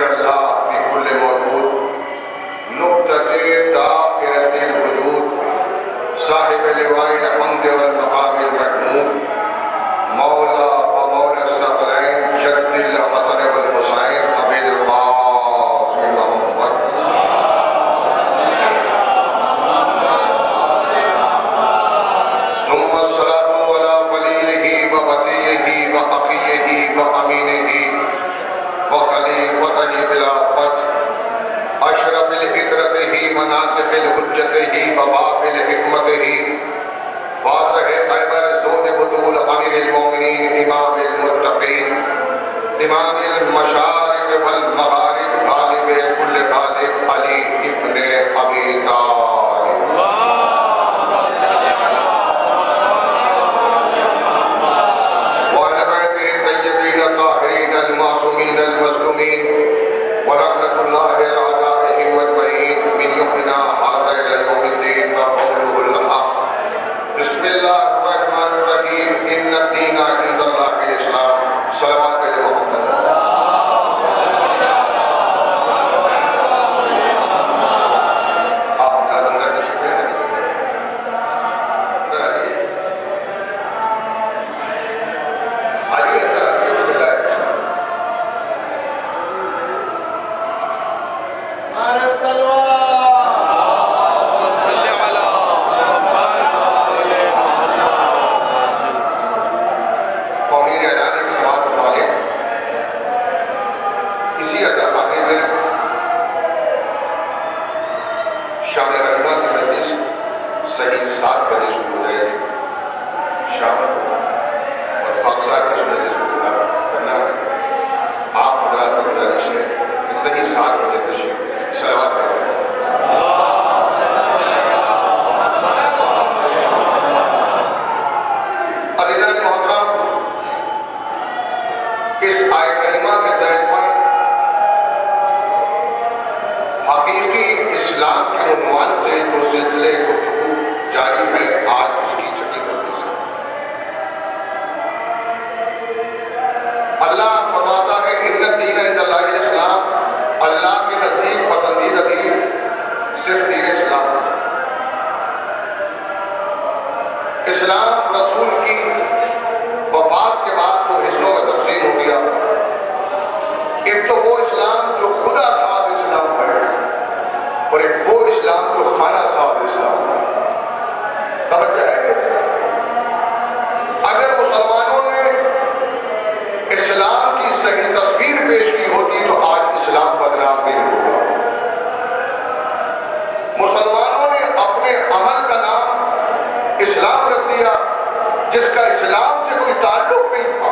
اللہ فی کل موجود نقطۃ دائرۃ الوجود صاحب لواء الحمد والمقام المحمود مولا و مولا الثقلین جد الحسن والحسین ابی القاسم محمد ثم الصلاة على وليه ووصيه وأخيه وأمينه وخليفته بلا فصل أشرف الإطرته مناطق الحجته وبابل حكمته فاتح خیبر زود بطول امیر المومنین امام المتقین امام المشارق والمغارب غالب کل غالب علی ابن ابی طالب وعلى بیتہ الطیبین الطاہرین المعصومین المظلومین ورحمۃ اللہ اعدائہم اجمعین من یومنا هذا الى یوم الدین وقوله الحق بسم اللہ الرحمن الرحیم ان الدین عند اللہ الاسلام صلوات پہ محمد آپ اندر تشریف لے آئیے اندر آئیے نعرہ سلوات شام غنیمہ کی مجلس صحیح 7 بجے شروع ہو جائے گی شام کو اور فاقصہ کی اس مجلس کو کرنا آپ حضرات سے گزارش ہے کہ صحیح 7 بجے تشریف صلوات کریں عزیزان محترم اس آیت کریمہ کے ذیل پر حقیقی اسلام کے عنوان سے جو سلسلے گفتگو جاری ہے آج اس کی چھٹی کرنے سے اللہ فرماتا ہے ان الدین عند اللہ الاسلام اللہ کے نزدیک پسندیدہ دین صرف دین اسلام اسلام رسول کی وفات کے بعد تو حصوں میں تقسیم ہو گیا ایک تو وہ اسلام جو خدا صاحب اسلام ہے اور ایک وہ اسلام جو خانہ صاحب اسلام ہے توجہ ہے اگر مسلمانوں نے اسلام کی صحیح تصویر پیش کی ہوتی تو آج اسلام بدنام نہیں ہوگا مسلمانوں نے اپنے عمل کا نام اسلام رکھ دیا جس کا اسلام سے کوئی تعلق نہیں تھا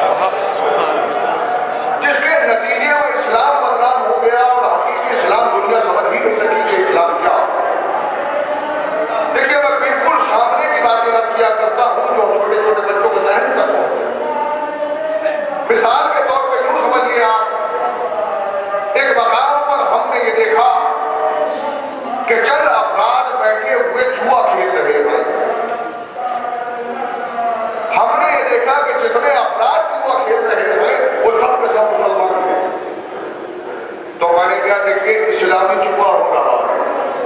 جس کے نتیجے میں اسلام بدنام ہو گیا اور حقیقی اسلام دنیا سمجھ ہی نہیں سکی کہ اسلام کیا دیکھیے میں بالکل سامنے کی باتیں رکھ کیا کرتا ہوں جو چھوٹے چھوٹے بچوں کو ذہن تک ہوں مثال کے طور پہ یوں سمجھیے آپ ایک مقام پر ہم نے یہ دیکھا کہ چند افراد بیٹھے ہوئے جوا کھیل رہے ہیں ہم نے یہ دیکھا کہ جتنے افراد جوا کھیل رہے ہیں وہ سب کے سب مسلمان ہیں تو میں نے کیا دیکھیے اسلامی جوا ہو رہا ہے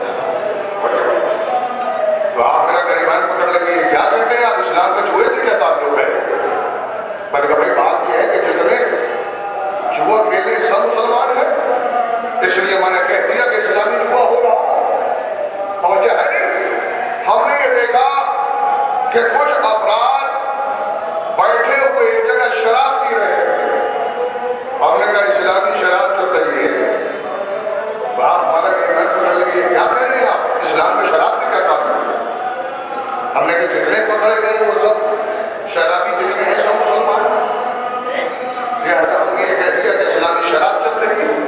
تو آپ میرا غریبان پکڑ لگی کیا کہتے ہیں آپ اسلام کا جوئے سے کیا تعلق ہے میں نے کہا بھائی بات یہ ہے کہ جتنے جوا کھیلے سب مسلمان ہیں اس لیے میں نے کہہ دیا کہ اسلامی جوا ہو رہا توجہ ہے نہیں ہم نے یہ دیکھا کہ کچھ افراد بیٹھے ہوئے ایک جگہ شراب پی رہے ہیں ہم نے کہا اسلامی شراب چل رہی ہے آپ ہمارا کیا کہہ رہے ہیں آپ اسلام میں شراب سے کیا کام ہے ہم نے کہا جتنے پکڑے گئے وہ سب شرابی جتنے ہیں سب مسلمان لہذا ہم نے یہ کہہ دیا کہ اسلامی شراب چل رہی ہے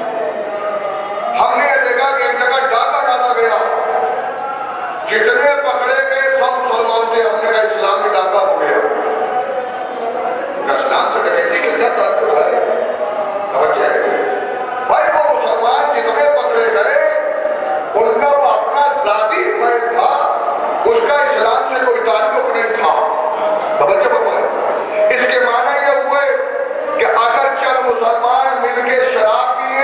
ہم نے یہ دیکھا کہ ایک جگہ ڈاکہ ڈالا گیا جتنے پکڑے گئے سب مسلمان تھے ہم نے کہا اسلام میں ڈاکہ ہو گیا اسلام سے کہتے کہ کیا تعلق ہے توجہ ہے بھائی وہ مسلمان جتنے پکڑے گئے ان کا وہ اپنا ذاتی فیض تھا اس کا اسلام سے کوئی تعلق نہیں تھا توجہ بھائی اس کے معنی یہ ہوئے کہ اگر چند مسلمان مل کے شراب پیے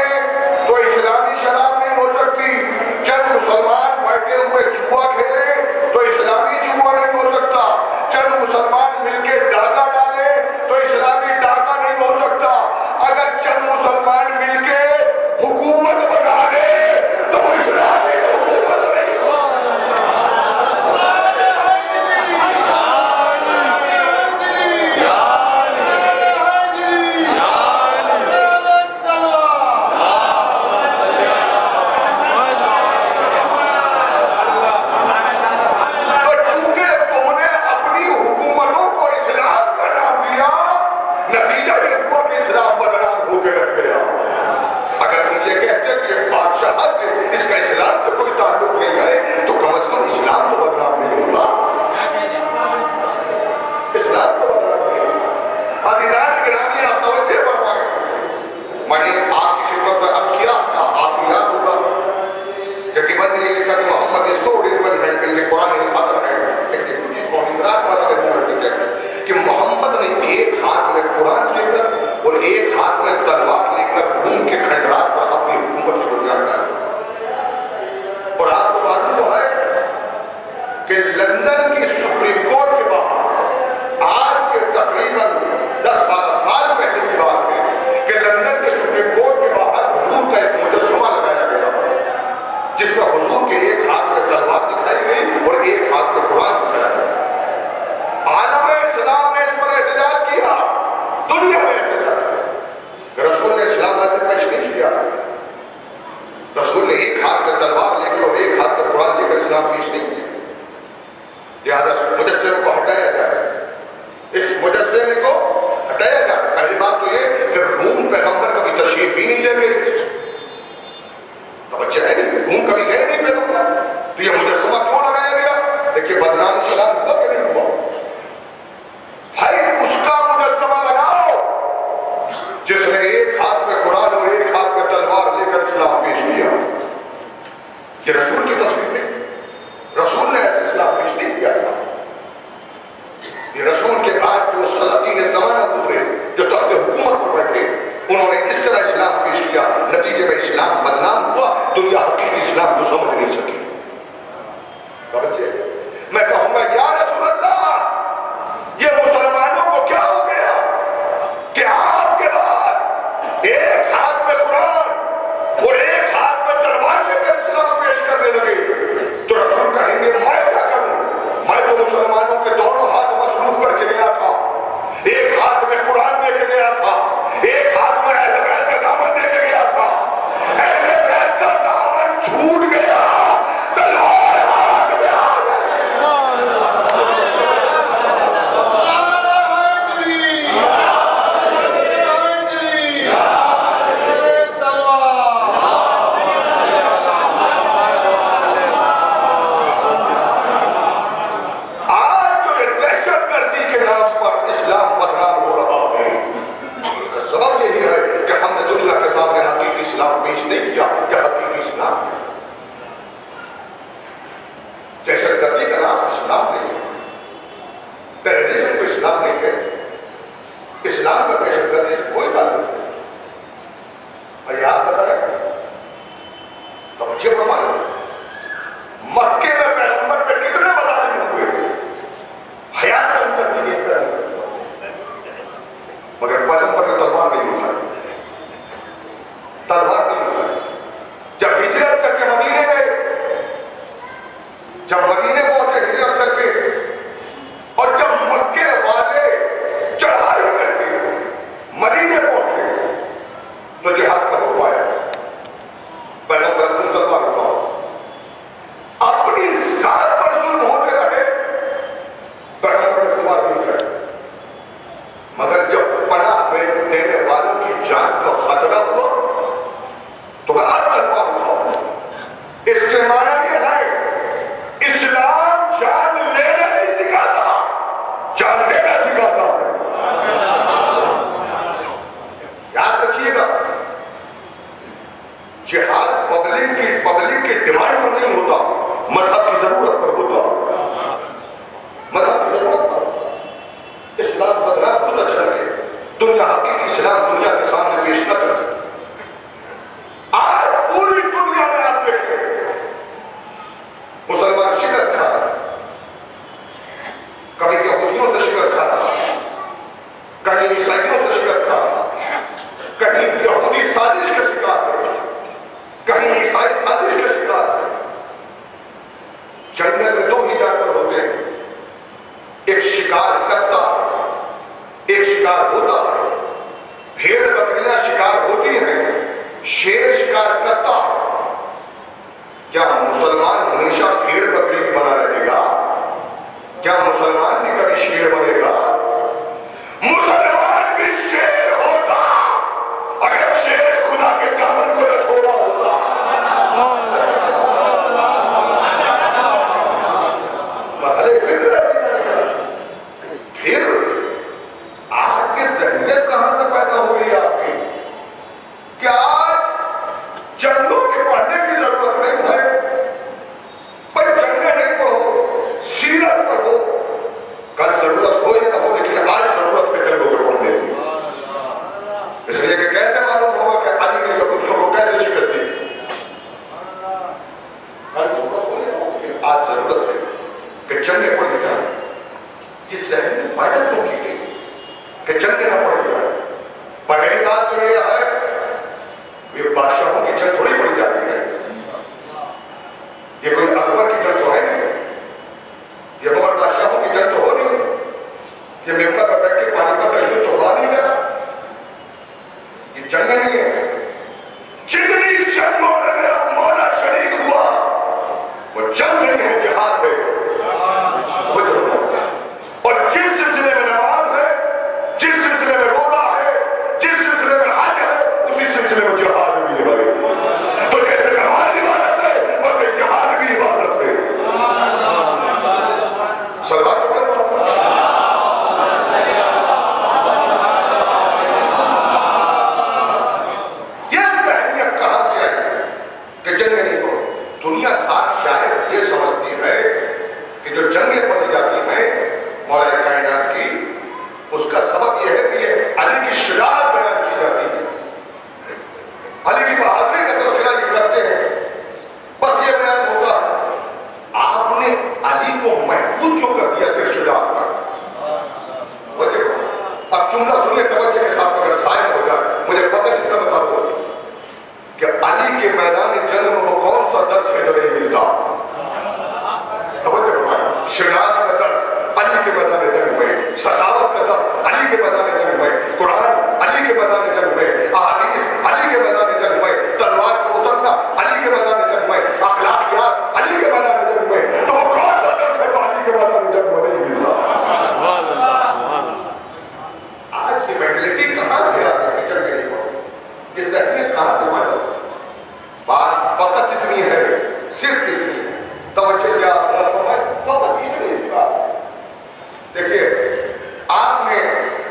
شہادت ہے، اس کا اسلام سے کوئی تعلق نہیں ہے، تو کم از کم اسلام تو بدنام نہیں ہوگا، اسلام تو بدنام نہیں ہوگا۔ عزیزان گرامی آپ توجہ فرمائیں، میں نے آپ کی خدمت میں عرض کیا، آپ کو یاد ہوگا کہ ابن نے یہ لکھا کہ محمد نے 100 ریمن ہے کہ یہ قرآن العظم ہے، کہ محمد نے ایک ہاتھ میں قرآن لے کر اور ایک ہاتھ میں تلوار لے کر روم کے کھنڈرات پر اپنی حکومت کی بنیاد ڈالی۔ اور آپ کو معلوم ہے کہ لندن کی سپریم کورٹ کے باہر آج سے تقریباً 10-12 سال پہلے کی بات ہے کہ لندن کے سپریم کورٹ کے باہر حضور کا ایک مجسمہ لگایا گیا جس میں حضور کے ایک ہاتھ میں تلوار دکھائی گئی اور ایک ہاتھ میں قرآن دکھایا گیا۔ عالم اسلام نے اس پر احتجاج کیا، دنیا میں احتجاج کیا، رسول نے اسلام ایسے پیش نہیں کیا، رسول نے ایک ہاتھ میں تلوار لے کر اور ایک ہاتھ میں قرآن لے کر اسلام پیش نہیں کیا۔ لہذا اس مجسمے کو ہٹایا جائے، اس مجسمے کو ہٹایا جائے۔ پہلی بات تو یہ کہ روم پیغمبر کبھی تشریف ہی نہیں لے گئے، توجہ ہے نہیں، روم کبھی گئے نہیں پیغمبر، تو یہ مجسمہ کیوں لگایا گیا؟ دیکھیے بدنام اسلام ہوا کہ نہیں ہوا؟ بھائی اس کا مجسمہ لگاؤ جس نے ایک ہاتھ میں قرآن اور ایک ہاتھ میں تلوار لے کر اسلام پیش کیا۔ یہ رسول کی تصویر ہے، رسول نے ایسے اسلام پیش نہیں کیا تھا۔ یہ رسول کے بعد جو سلاطین زمانہ گزرے، جو تخت حکومت پر بیٹھے، انہوں نے اس طرح اسلام پیش کیا، نتیجے میں اسلام بدنام ہوا، دنیا حقیقی اسلام کو سمجھ نہیں سکی۔ میں کہوں گا یا رسول اللہ، یہ مسلمانوں کو کیا ہو گیا کہ آپ کے بعد ایک ہاتھ میں قرآن اور ایک ہاتھ میں تلوار لے کر اسلام پیش کرنے لگے؟ تو رسول کہیں گے میں کیا کروں؟ میں تو مسلمانوں کے دونوں ہاتھ مصروف کر کے گیا تھا، ایک ہاتھ میں قرآن لے کے گیا تھا، ایک ہاتھ میں اہل بیت کا دامن لے کے گیا تھا، اہل بیت کا دامن چھوٹ گیا، تلوار ہاتھ میں آ گئی۔ اسلام پیش نہیں کیا کہ حقیقی اسلام ہے۔ دہشت گردی کا نام اسلام نہیں ہے، ٹیررزم کو اسلام نہیں ہے، اسلام کا دہشت گردی سے کوئی تعلق نہیں۔ میں یاد بتائیں تو مجھے معلوم مکے میں پیغمبر پہ کتنے مظالم ہوئے، حیات کم کر دی گئی، مگر پیغمبر نے تلوار نہیں اٹھائی، تلوار نہیں اٹھائی۔ جب ہجرت کر کے مدینے گئے، جب مدینے پہنچے ہجرت کر کے، اور جب مکے والے چڑھائی کر کے مدینے پہنچے تو جہاد کا حکم آیا، پیغمبر تم تلوار اٹھاؤ۔ اپنی ذات پر ظلم ہوتے رہے، پیغمبر نے تلوار نہیں اٹھائی، مگر جب پناہ دینے والوں کی جان کا خطرہ ہوا تو آپ تلوار اٹھاؤ۔ اس کے معنی یہ ہے اسلام جان لینا نہیں سکھاتا، جان لینا سکھاتا ہے۔ یاد رکھیے گا، جہاد پبلک کی ڈیمانڈ پر نہیں ہوتا، مذہب کی ضرورت پر ہوتا، مذہب کی ضرورت پر۔ اسلام بدنام خود اچھا لگے، دنیا حقیقی اسلام دنیا کے سامنے پیش نہ کر سکتے۔ آج پوری دنیا میں آپ دیکھیں مسلمان شکست کھا رہا ہے، کبھی یہودیوں سے شکست کھا رہا ہے، کہیں عیسائیوں سے شکست کھا رہا ہے، کہیں یہودی سازش کا شکار ہے، کہیں عیسائی سازش کا شکار ہے۔ جنگل میں دو ہی جانور ہوتے ہیں، ایک شکار کرتا ایک شکار ہوتا ہے۔ بھیڑ بکریاں شکار ہوتی ہیں، شیر شکار کرتا ہے۔ کیا مسلمان ہمیشہ بھیڑ بکری کی بنا رہے گا؟ کیا مسلمان بھی کبھی شیر بنے گا؟ مسلمان بھی شیر ہوتا اگر شیر خدا کے دامن کو نہ چھوڑا ہوتا۔ بادشاہوں کی جنگ تھوڑی پڑی جاتی ہے. یہ کوئی اکبر کی جنگ تو ہے نہیں, یہ مغل بادشاہوں کی جنگ تو ہو نہیں, یہ ممبر پر بیٹھ کے پانی پر تجدید تو ہوا نہیں جاتا. یہ جنگ نہیں ہے. جتنی جنگوں میں میرا مولا شریک ہوا وہ جنگ نہیں ہے, جہاد ہے. اور جس سلسلے میں نماز ہے, جس سلسلے میں روزہ ہے, جس سلسلے میں حج ہے, اسی سلسلے میں جہاد بھی ہے. تو جیسے نماز عبادت ہے ویسے جہاد بھی عبادت ہے. صلوات دنیا ساتھ شاید یہ سمجھتی ہے کہ جو جنگیں پڑی جاتی ہیں مولا کائنات کی, اس کا سبب یہ ہے کہ یہ علی کی شجاعت بیان کی جاتی ہے, علی کی بہادری کا تذکرہ یہ کرتے ہیں, بس یہ بیان ہوگا. آپ نے علی کو محدود کیوں کر دیا صرف شجاعت پر؟ اب جملہ سنیے توجہ کے ساتھ, اگر ظاہر ہو جائے مجھے پتہ نہیں کیا بتا دو کہ علی کے میدان جنگ میں وہ کون سا درس ہے جو نہیں ملتا. شجاعت کا درس علی کے میدان جنگ میں, سخاوت کا درس علی کے میدان جنگ میں, قرآن علی کے میدان جنگ میں, احادیث علی کے میدان جنگ میں, تلوار کو اترنا علی کے میدان جنگ میں, اخلاقیات علی کے میدان جنگ میں. تو وہ کون سا درس ہے جو علی کے میدان جنگ میں نہیں ملتا؟ آج کی مینٹلٹی کہاں سے آ گئی جنگ نہیں ہو, یہ ذہنیت کہاں سے پیدا ہو؟ بات فقط اتنی ہے, صرف اتنی ہے, توجہ سے آپ سنت فرمائیں, فقط اتنی سی بات ہے. دیکھیے آپ نے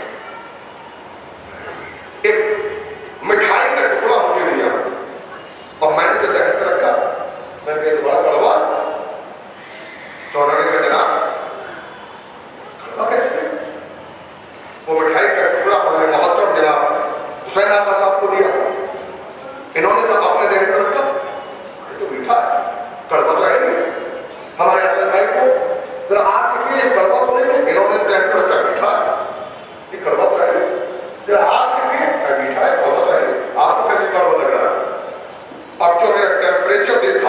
ایک مٹھائی کا ٹکڑا مجھے دیا اور میں نے جو ذہن پہ رکھا, میں نے دوبارہ کڑوا تو انہوں نے کہا جناب کڑوا کیسے؟ وہ مٹھائی کا ٹکڑا ہمارے محترم جناب حسین آقا صاحب کو دیا, انہوں نے تو اپنے ذہن پہ رکھا یہ تو میٹھا ہے, کڑوا تو ہے نہیں. ہمارے حسن بھائی کو ذرا آپ دیکھیے یہ کڑوا تو نہیں ہے, انہوں نے ذہن پہ رکھا میٹھا ہے, یہ کڑوا تو ہے نہیں. ذرا آپ دیکھیے میٹھا ہے, کڑوا تو ہے نہیں, آپ کو کیسے کڑوا لگ رہا ہے؟ اب جو میرا ٹیمپریچر دیکھا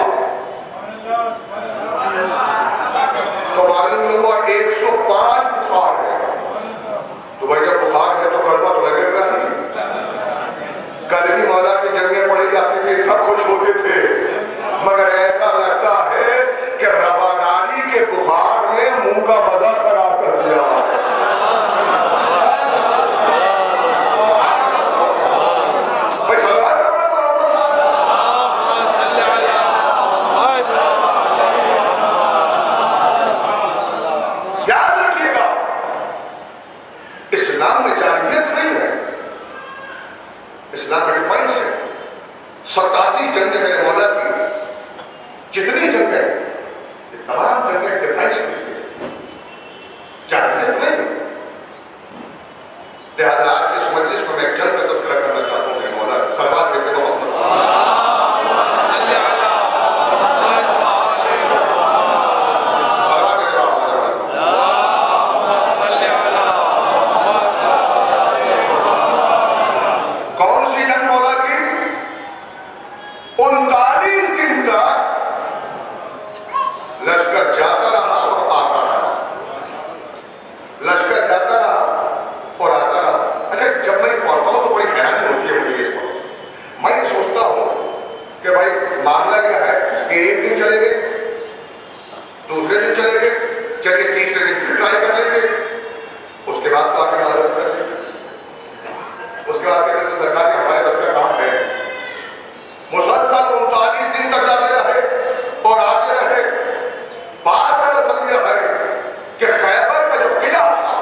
تو معلوم ہوا 105 بخار ہے. تو بھائی جب بخار ہے تو کڑوا تو لگے گا نہیں. کل بھی مولا کی جنگیں پڑی جاتی تھی, سب خوش ہوتے تھے, مگر ایسا لگتا ہے کہ رواداری کے بخار نے منہ کا مزہ خراب کر دیا. یاد رکھیے گا اسلام میں جاہلیت نہیں ہے, اسلام میں ڈیفائنس ہے. 87 جنگیں میرے مولا کی, جتنی جنگیں یہ تمام جنگیں ڈیفائنس میں جاہلیت نہیں. لہذا آج کے اس مجلس میں ایک جنگ کا تذکرہ کرنا چاہتا ہوں میرے مولا سلوات دیتے ہو. کون سی جنگ مولا کی؟ 39 دن تک لشکر جاتا رہا اور آتا رہا, لشکر جاتا رہا اور آتا رہا. اچھا جب میں پڑھتا ہوں تو بڑی حیرانی ہوتی ہے مجھے اس پر. میں یہ سوچتا ہوں کہ بھائی معاملہ کیا ہے کہ ایک دن چلے گئے, دوسرے دن چلے گئے, چلیے تیسرے دن پھر ٹرائی کر لیں گے, اس کے بعد تو آ کے مدد کر لیں گے. اس کے بعد کہتے ہیں تو سرکار کے ہمارے بس کا کام ہے. مسلسل 39 دن تک جاتے رہے اور آتے رہے. بعد میں رسل یہ ہے کہ خیبر کا جو قلعہ تھا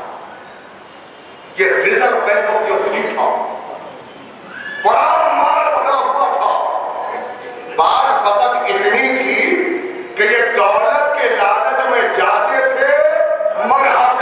یہ ریزرو بینک آف یہودی تھا, بڑا مال بنا ہوا تھا. بات فقط اتنی تھی کہ یہ دولت کے لالچ میں جاتے تھے مگر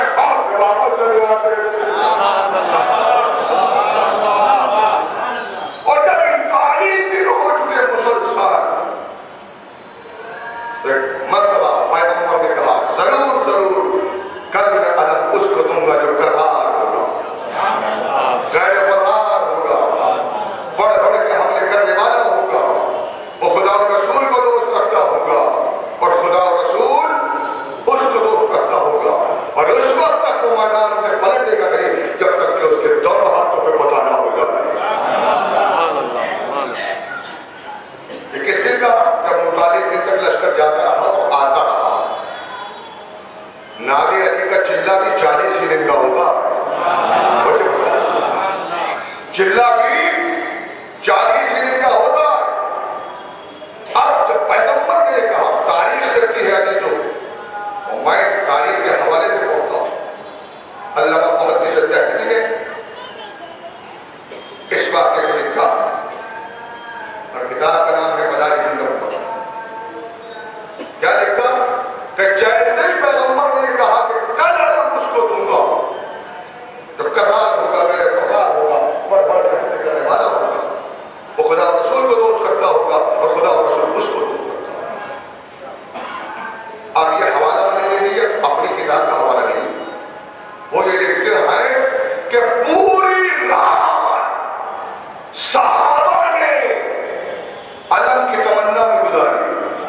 جیسے ہی پیغمبر نے کہا کہ کل علم اس کو دوں گا، جب کرار ہوگا، میرے فقار ہوگا، بڑھ بڑھ کر کرنے والا ہوگا، وہ خدا و رسول کو دوست رکھتا ہوگا اور خدا و رسول اس کو دوست رکھتا ہوگا۔ اب یہ حوالہ میں نے لیا، اپنی کتاب کا حوالہ نہیں، وہ یہ لکھتے ہیں کہ پوری رات صحابہ نے علم کی تمنا میں گزاری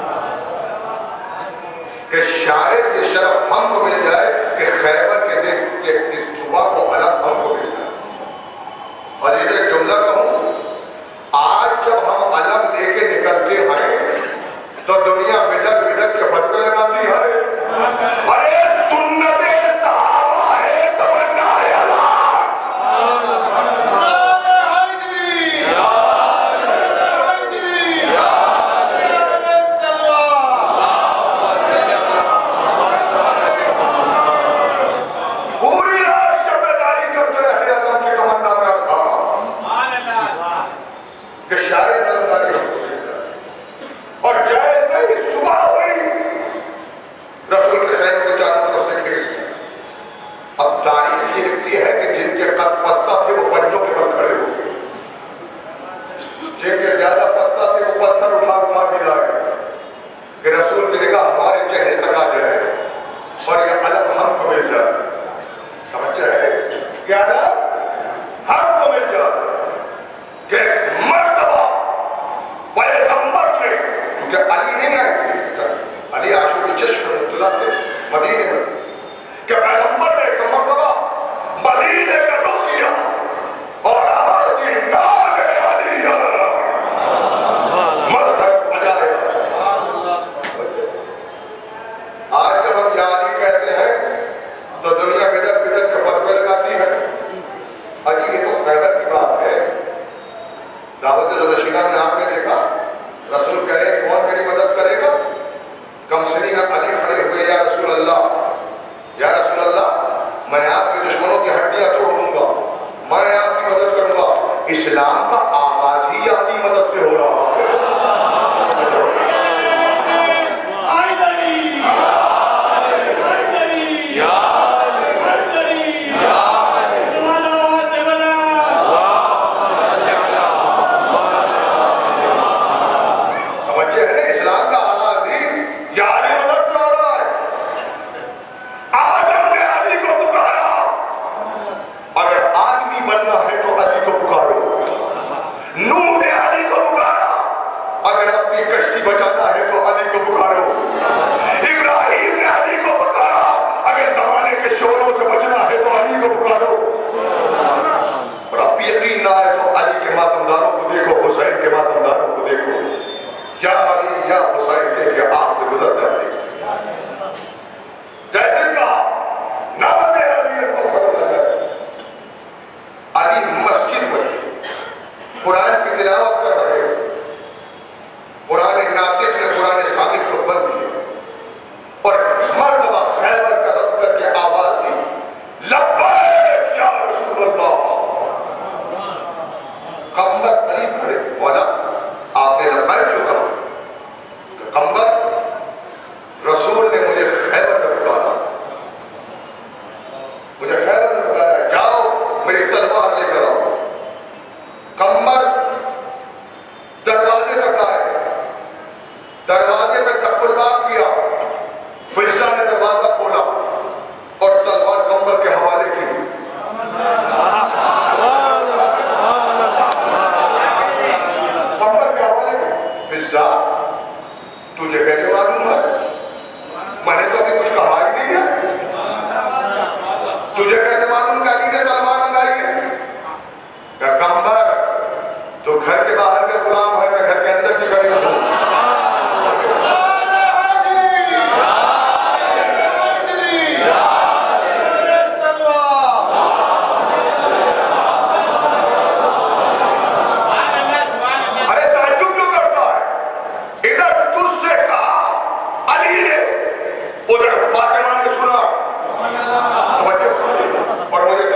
کہ شاید یہ شرف ہم کو مل جائے کہ خیبر کے دن کے اس صبح کو علم ہم کو مل جائے۔ اور یہ ایک جملہ کہوں، آج جب ہم علم لے کے نکلتے ہیں تو دنیا بدل بدل کے پھٹکے لگاتی ہے، ارے سنت صحابہ ہے تمنا علم۔ کہ شاید اللہ نے ہم کو مل جائے۔ اور جیسے ہی صبح ہوئی رسول کے خیمے کو چاروں طرف سے گھیر لیا۔ اب تاریخ یہ لکھتی ہے کہ جن کے قد پستہ تھے وہ پنجوں کے بل کھڑے ہو گئے، جن کے زیادہ پستہ تھے وہ پتھر اٹھا اٹھا کے لائے کہ رسول کی نگاہ ہمارے چہرے تک آ جائے اور یہ علم ہم کو مل جائے۔ سمجھا ہے کیا علم ہم کو مل جائے کہ مرتبہ پیغمبر نے، کیونکہ علی نہیں آئے تھے اس طرح، علی عاشور کی چشم میں مبتلا تھے مدینے میں، کہ پیغمبر نے ایک مرتبہ مدینے کا رخ کیا اور آواز دی نام علی مذہب بجائے۔ آج جب ہم یا علی کہتے ہیں تو دنیا بدل بدل کے فتوے لگاتی ہے۔ اجی یہ تو خیبر کی بات ہے، دعوت ذوالشیرہ میں آپ نے دیکھا رسول کہہ رہے کون میری مدد کرے گا؟ کم سنین علی کھڑے ہوئے، یا رسول اللہ، یا رسول اللہ میں آپ کے دشمنوں کی ہڈیاں توڑ دوں گا، میں آپ کی مدد کروں گا۔ اسلام کا آغاز ہی علی مدد سے ہو رہا ہے۔ کشتی بچانا ہے تو علی کو پکارو، ابراہیم نے علی کو پکارا، اگر زمانے کے شوروں سے بچنا ہے تو علی کو پکارو۔ اور اب یقین نہ آئے تو علی کے ماتمداروں کو دیکھو، حسین کے ماتمداروں کو دیکھو، یا علی یا حسین کے کہ آنکھ سے گزر جاتے جیسے کہا نام علی علی مسجد میں قرآن کی تلاوت کر رہے ہیں، قرآن ناطق نے قرآن صادق کو بند کیا اور مرتبہ خیبر کا رد کر کے آواز دی، لبیک یا رسول اللہ۔ قمبر قریب کھڑے، مولا آپ نے لبیک کیوں کہا؟ کہ قمبر رسول نے مجھے خیبر میں بتایا، مجھے خیبر میں بتایا، جاؤ میری تلوار لے کر آؤ۔ قمبر دروازے تک آئے، دروازے پہ تقربات کیا، فلسہ نے دروازہ کھولا اور تلوار قمبر کے حوالے کی۔ قمبر کے حوالے کی، فلسہ تجھے کیسے معلوم ہے؟ میں نے تو ابھی کچھ کہا ہی نہیں ہے، تجھے کیسے معلوم کہ علی نے تلوار منگائی ہے؟ کہ قمبر تو گھر کے باہر کے غلام ہے، میں گھر کے اندر کی کری ہوں۔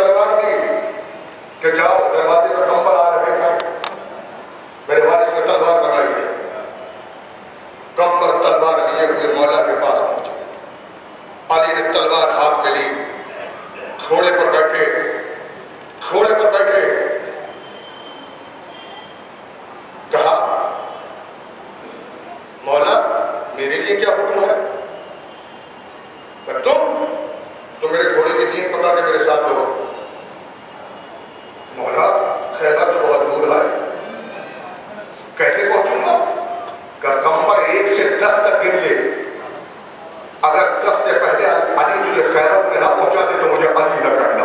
کہ جاؤ، دروازے پر قمبر آ رہے ہیں، میرے والد سے تلوار لیے کیا حکم ہے؟ پر تم میرے گھوڑے کی سین پکڑ کے میرے ساتھ ہو. مولا خیبر تو بہت دور ہے، کیسے پہنچوں گا؟ گرگمبر 1 سے 10 تک گن لے، اگر 10 سے پہلے علی تجھے خیبر میں نہ پہنچا دے تو مجھے علی نہ کرنا.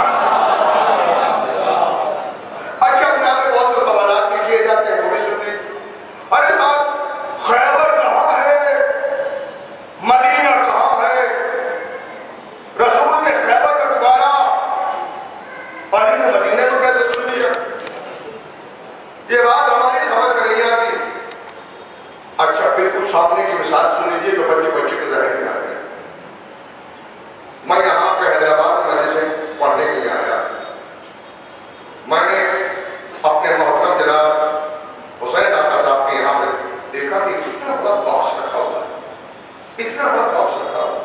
اچھا یہاں پہ بہت سے سوالات بھی کیے جاتے ہیں، وہ بھی سن لیں. ارے صاحب خیبر کہاں ہے؟ مدینہ کہاں ہے؟ رسول نے خیبر کا پکارا، علی نے مدینہ کو کیسے سن لیا؟ یہ بات ہماری سمجھ میں نہیں آتی. اچھا بالکل سامنے کی مثال سن لیجیے جو بچے کے ذہن میں آ گئے. میں یہاں پہ حیدرآباد میں سے پڑھنے کے لیے آیا. میں نے اپنے محترم جناب حسین آقا صاحب کے یہاں پہ دیکھا کہ اتنا بڑا باکس رکھا ہوا ہے، اتنا بڑا باکس رکھا ہوا.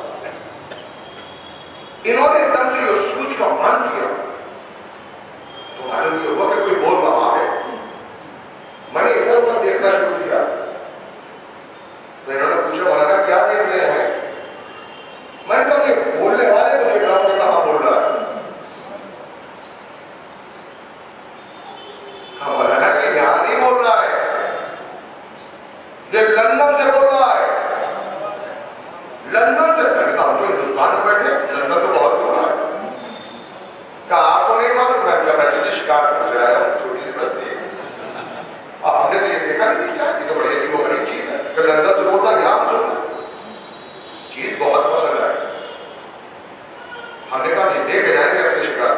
انہوں نے ایک دم سے یہ سوچ کا مان کیا تو معلوم یہ ہوا کہ کوئی بول رہا ہے. میں نے ادھر ادھر دیکھنا شروع کیا تو انہوں نے پوچھا مولانا کیا دیکھ رہے ہیں؟ میں نے کہا کہ بولنے والے کو دیکھ رہا ہوں کہ کہاں بول رہا ہے. کہا مولانا کہ یہاں نہیں بول رہا ہے، یہ لندن سے بول رہا ہے. لندن سے؟ میں نے کہا ہم تو ہندوستان میں بیٹھے، لندن تو بہت دور ہے. کہا آپ کو نہیں معلوم؟ میں کہا میں تو شکارپور سے آیا ہوں، چھوٹی سی بستی ہے. اب ہم نے تو یہ دیکھا نہیں کیا، یہ تو بڑی عجیب و غریب چیز ہے کہ لندن سے بولتا ہے. یہاں سن چیز بہت پسند آئی. ہم نے کہا یہ دے کے جائیں گے اپنے شکار.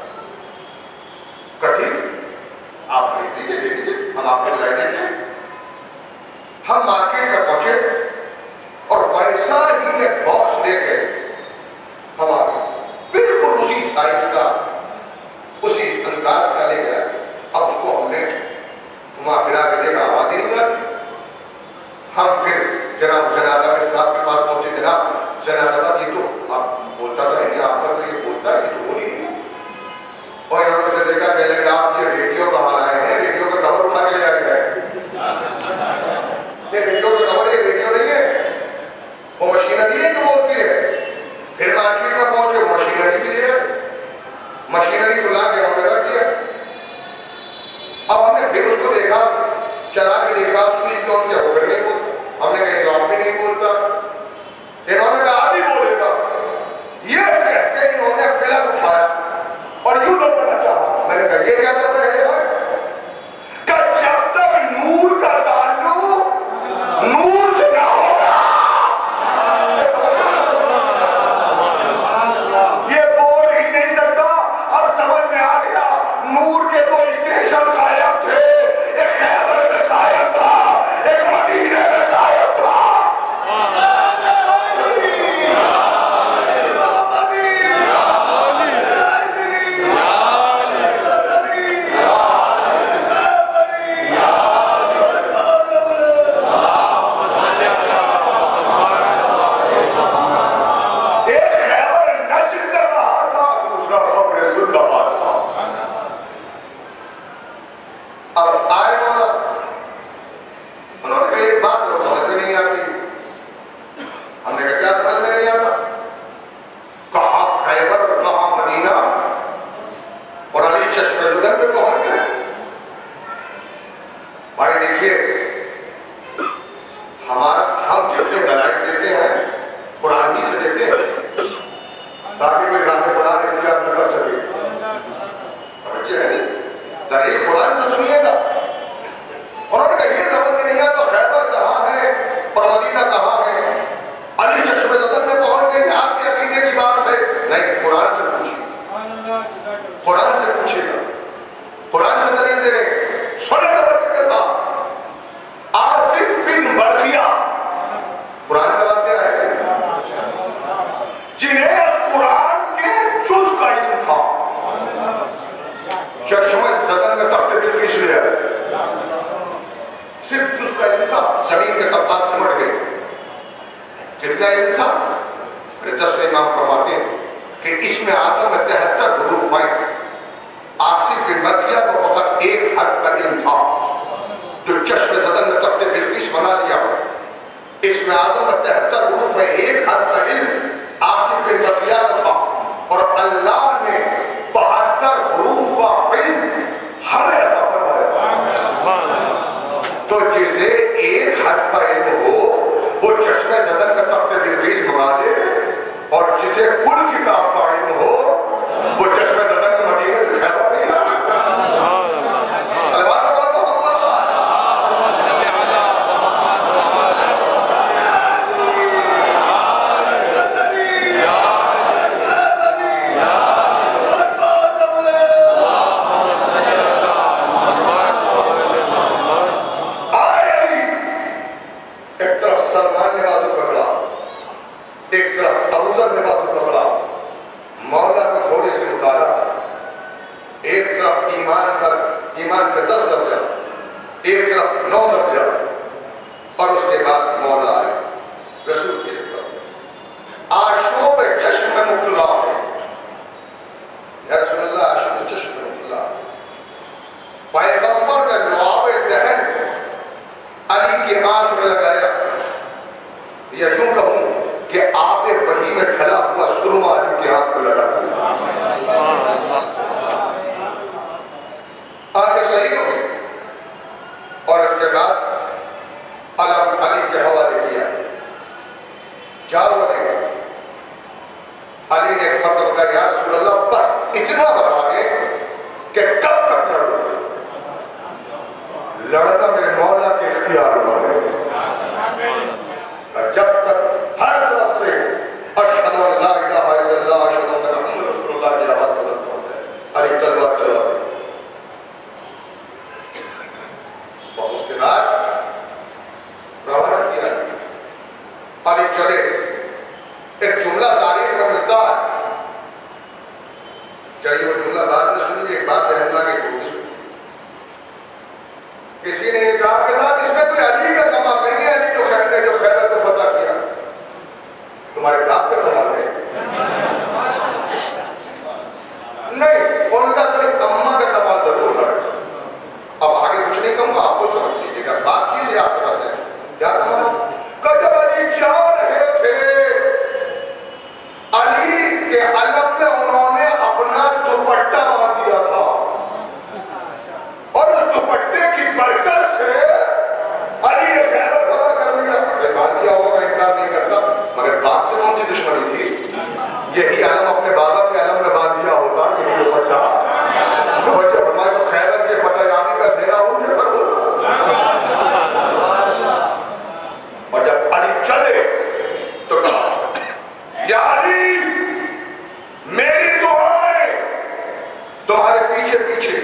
ٹھیک آپ خرید لیجیے، دے دیجیے، ہم آپ کو دلائی دیں گے. ہم مارکیٹ میں پہنچے اور ویسا ہی ایک باکس لے کے ہم آ گئے، بالکل اسی سائز کا، اسی انداز کا لے گیا. اب اس کو ہم نے گھما پھرا کے دیکھا، آواز ہی نہیں آتی. ہم پھر جناب حسین آقا کے صاحب کے پاس پہنچے. جناب حسین آقا صاحب یہ تو آپ بولتا تو ہے، آپ کا تو یہ بولتا ہے، یہ تو بولی ہے. اور انہوں نے اسے دیکھا، کہنے لگے آپ یہ ریڈیو کہاں لائے ہیں؟ ریڈیو کا کور اٹھا کے لے آ گئے. یہ ریڈیو کا کور، یہ ریڈیو نہیں ہے، وہ مشینری ہے جو بولتی ہے. پھر مارکیٹ میں پہنچے، مشینری بھی لے آئے، مشینری بلا کے ہم نے رکھ دیا. اب ہم نے پھر اس کو دیکھا، چلا کے دیکھا، سوئی کیوں کیا؟ وہ پھر نہیں بولتا. ہم نے کہا آپ بھی نہیں بولتا. انہوں نے کہا آدھی بولے گا. یہ کہہ کے انہوں نے پلک اٹھایا اور یوں لوٹنا چاہا. میں نے کہا یہ کیا کر رہے ہیں؟ کہ جب تک نور کا تعلق نور سے نہ ہوگا یہ بول ہی نہیں سکتا. اب سمجھ میں آ گیا، نور کے دو اسٹیشن غائب تھے، ایک خیبر میں غائب تھا، ایک مدینے میں غائب تھا. اسم اعظم 73 حروف ہے، ایک حرف کا علم آصف بن بقیہ کا تھا، اور اللہ نے 72 حروف کا علم ہمیں عطا فرمایا۔ تو جسے ایک حرف کا علم ہو وہ چشمہ زدن کا تخت بلقیس منگا دے، اور جسے کل کتاب کا علم ہو وہ چشمہ زدن کے مدینے سے خیبر نہیں لا سکتا۔ صلوات ایمان کا 10 درجہ، ایک طرف 9 درجہ، اور اس کے بعد مولا آئے رسول کے طرف آشوب چشم میں مبتلا ہے۔ یا رسول اللہ آشوب چشم میں مبتلا، پیغمبر نے لعاب دہن علی کی آنکھ میں لگایا، یا یوں کہوں کہ آب وحی میں ڈھلا ہوا سرما علی کی آنکھ میں لگا۔ آنکھیں صحیح ہو گئی، اور اس کے بعد علم علی کے حوالے کیا، جاؤ علی۔ علی نے ایک مرتبہ کہا یا رسول اللہ بس اتنا بتا دیں کہ کب تک لڑوں؟ لڑنا میرے مولا کے اختیار میں ہے، جب تک ہر طرف سے اشہد ان لا الہ الا اللہ اشہد ان محمد رسول اللہ کی آواز بلند ہو جائے، علی تلوار چلا گئی۔ اور اس کے بعد روانہ کیا، علی چلے۔ ایک جملہ تاریخ میں ملتا ہے، چاہیے وہ جملہ بعد میں سنیے، ایک بات ذہن میں آگے ہوگی سنیے۔ کسی نے یہ کہا کہ صاحب اس میں کوئی علی کا کمال نہیں ہے، علی جو خیبر کو فتح کیا، تمہارے باپ کا کمال ہے نہیں، ان کا طرف اماں کا کمال ضرور ہے۔ اب آگے کچھ نہیں کہوں گا، آپ کو سمجھ لیجیے گا، بات کی سے آپ سمجھتے ہیں کیا کمال؟ جب علی جا رہے تھے، علی کے علم میں انہوں نے اپنا دوپٹہ باندھ دیا تھا، اور اس دوپٹے کی برکت سے علی نے خیبر فتح کر لیا۔ باندھ دیا ہوگا، انکار نہیں کرتا، مگر بات سے کون سی دشمنی تھی؟ یہی علم اپنے بابا کے علم میں باندھ دیا ہوتا، یہی دوپٹہ توجہ فرمائے تو خیبر کے فتح یابی کا پھیرا ہو یہ سر ہوتا۔ اور جب علی چلے تو کہا یا علی میری دعائیں تمہارے پیچھے پیچھے،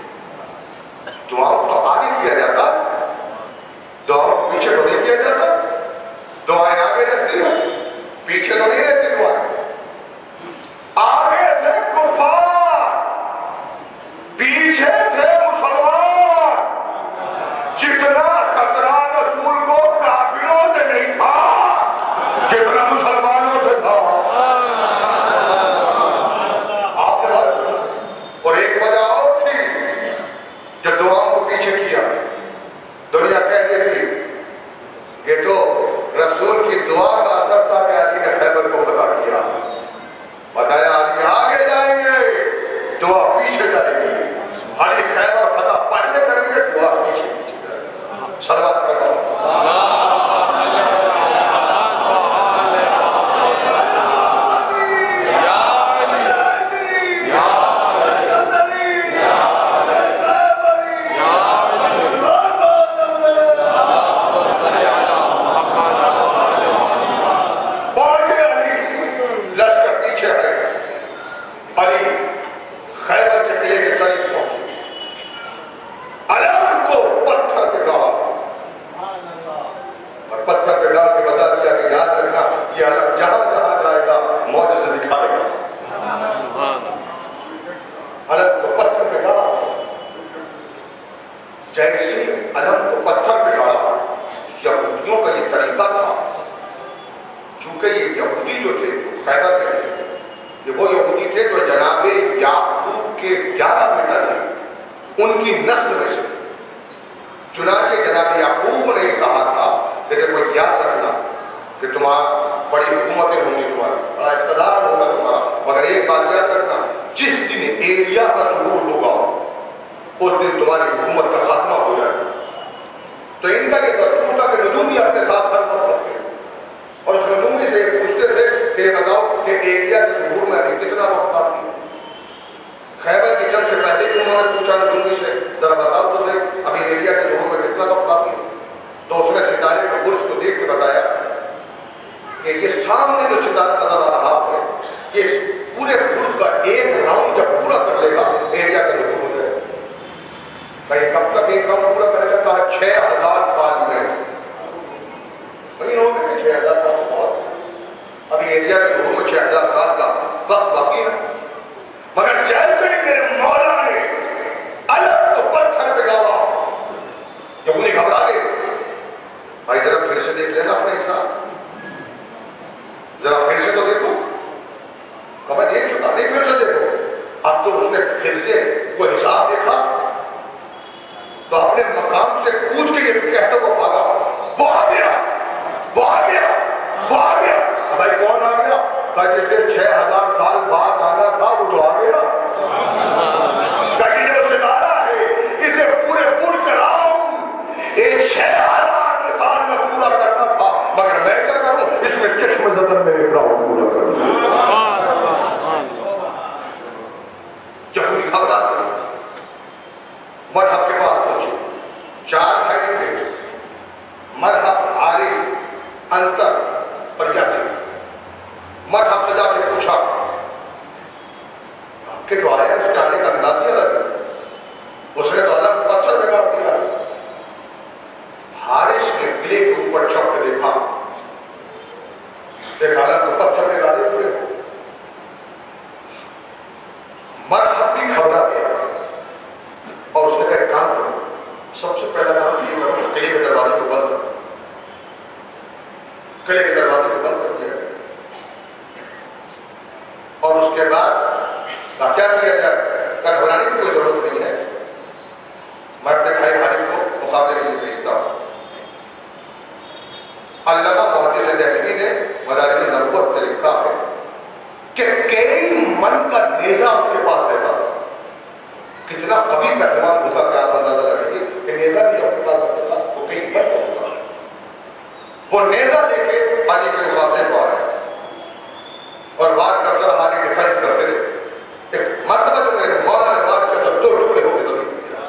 دعاؤں تو آگے کیا جاتا، دعاؤں پیچھے تو نہیں کیا جاتا، دعائیں آگے رہتی ہیں پیچھے تو نہیں رہتی دعائیں۔ آگے تھے کفار، پیچھے تھے مسلمان، جتنا خطرہ رسول کو کافروں سے نہیں تھا جتنا مسلمانوں سے تھا۔ اور ایک وجہ اور تھی جو دعاؤں کو پیچھے کیا، دنیا کہہ دیتی کہ تو رسول کی دعا کا اثر تھا کہ علی نے خیبر کو فتح کیا، بتایا علی آگے جائیں گے دعا پیچھے جائے گی، علی خیبر فتح پہلے کریں گے دعا پیچھے پیچھے جائے گی۔ صلوات کرو۔ جیسے علم کو پتھر پہ ڈالا، یہودیوں کا یہ طریقہ تھا، چونکہ یہ یہودی جو تھے خیبر میں تھے، وہ یہودی تھے جو جناب یعقوب کے 11 بیٹا تھے، ان کی نسل میں سے، چنانچہ جناب یعقوب نے کہا تھا، لیکن وہ یاد رکھنا وہاں بڑی حکومتیں ہوں گی تمہاری، بڑا اقتدار ہوگا تمہارا، مگر ایک بات یاد رکھنا، جس دن ایلیا کا ظہور ہوگا اس دن تمہاری حکومت کا خاتمہ ہو جائے گا۔ تو ان کا یہ دستور تھا کہ نجومی اپنے ساتھ ہر وقت رکھتے اور اس نجومی سے پوچھتے تھے کہ یہ بتاؤ کہ ایلیا کے ظہور میں ابھی کتنا وقت باقی ہے؟ خیبر کی جنگ سے پہلے بھی انہوں نے پوچھا نجومی سے، ذرا بتاؤ تو صحیح ابھی ایلیا کے ظہور میں کتنا وقت باقی ہے؟ تو اس نے ستارے کے برج کو دیکھ کے بتایا کہ یہ سامنے جو ستارہ نظر آ رہا ہے یہ پورے برج کا ایک راؤنڈ جب پورا کر لے گا ایریا کا ظہور ہو جائے گا۔ بھائی کب تک ایک راؤنڈ پورا کر سکتا ہے؟ 6000 سال میں۔ نہیں ہوگا کہ 6000 سال بہت، ابھی ایریا کے ظہور میں 6000 سال کا وقت باقی ہے، مگر جیسے ہی میرے مولا نے الگ تو پتھر پہ ڈالا یہودی گھبرا گئے۔ بھائی ذرا پھر سے دیکھ لینا اپنا حساب، ذرا پھر سے تو دیکھو، میں دیکھ چکا، نہیں پھر سے دیکھو۔ اب تو اس نے پھر سے کوئی حساب دیکھا تو اپنے مقام سے کود کے یہ کہتے وہ بھاگا، وہ آ گیا، وہ آ گیا، وہ آ گیا۔ بھائی کون آ گیا؟ جسے 6000 سال بعد آنا تھا وہ تو آ گیا۔ کہیں جو ستارہ ہے اسے پورے برج کا راؤنڈ ایک 6000 سال میں پورا کرنا تھا، مگر میں کیا کروں؟ اس میں چشم زدن میں ایک راؤنڈ پورا کروں۔ یہودی گھبرا گئے، مرحب کے پاس پہنچے، 4 بھائی تھے، مرحب، حارث، انتر اور یاسر۔ مرحب سے جا کے پوچھا کہ جو آیا اس کے آنے کا انداز کیا لگا؟ اس نے تو الگ پتھر لگا دیا۔ حارث نے قلعے کے اوپر چڑھ کے دیکھا، دیکھا الگ تو پتھر میں ڈالے ہوئے۔ مرحب بھی گھبرا گیا اور اس نے کہا ایک کام کرو، سب سے پہلا کام یہ کرو کہ قلعے کے دروازے کو بند کرو۔ قلعے کے دروازے کو بند کر دیا اور اس کے بعد کیا کیا جائے؟ گھبرانے کی کوئی ضرورت نہیں ہے، میں اپنے بھائی حارث کو مقابلے کے لیے بھیجتا ہوں۔ علامہ محدث دہلوی نے مدارج النبوت میں لکھا ہے کہ کئی من کا نیزہ اس کے پاس رہتا تھا۔ کتنا قوی پہلوان ہوتا کہ آپ اندازہ لگائیے کہ نیزہ بھی اپنے پاس رہتا تھا تو کئی من کا ہوتا۔ وہ نیزہ لے کے علی کے مقابلے کو آیا اور بات کرتا رہا، علی ڈیفینس کرتے رہے۔ ایک مرتبہ جو میرے مولا نے بات کرتا 2 ٹکڑے ہو کے زمین پہ گرا۔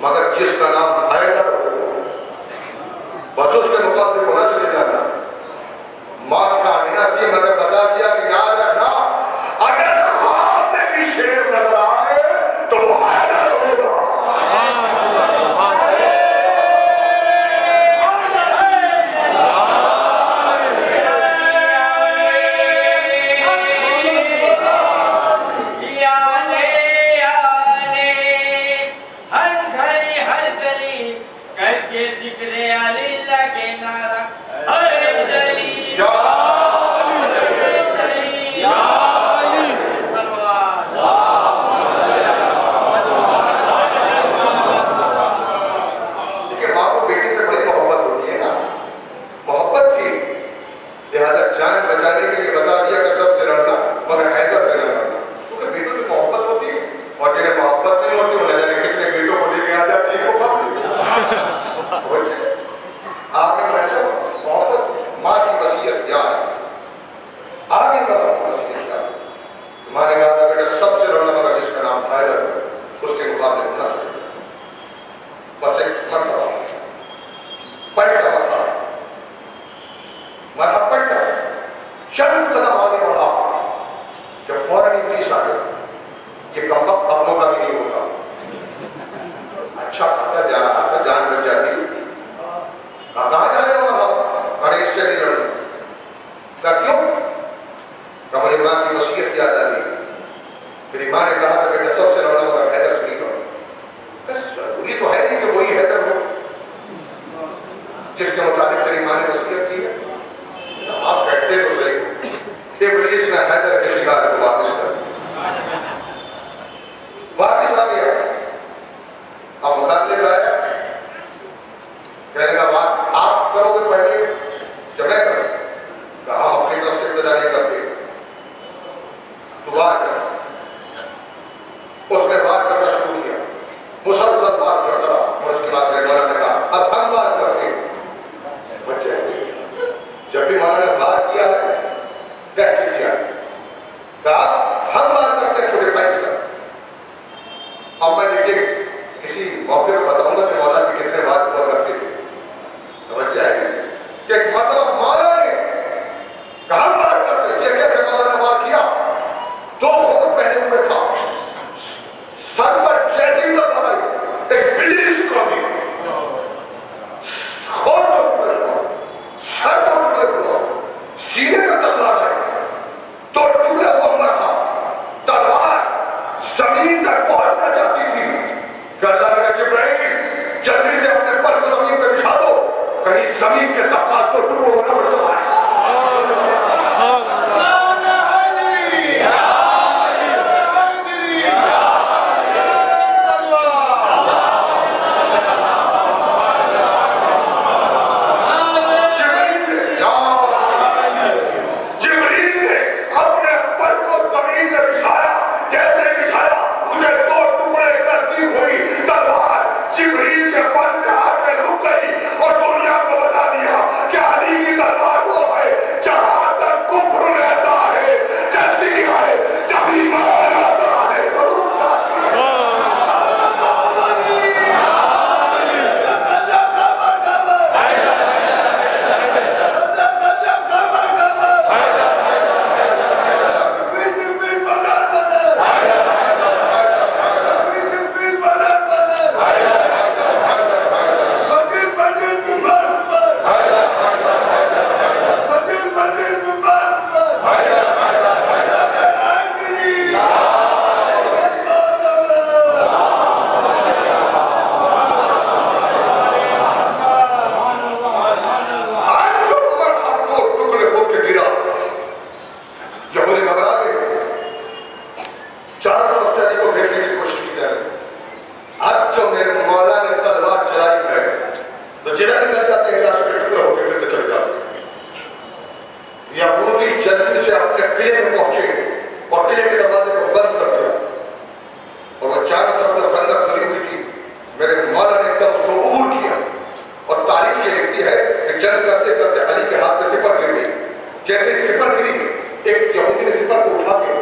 مگر جس کا نام حیدر ہو بس اس کے مقابلے کو نہ چلے جانا. ماں کہنا کی مگر بتا دیا کہ یاد رکھنا اگر خواب میں بھی شیر نظر آئے تو وہ حیدر ہوگا.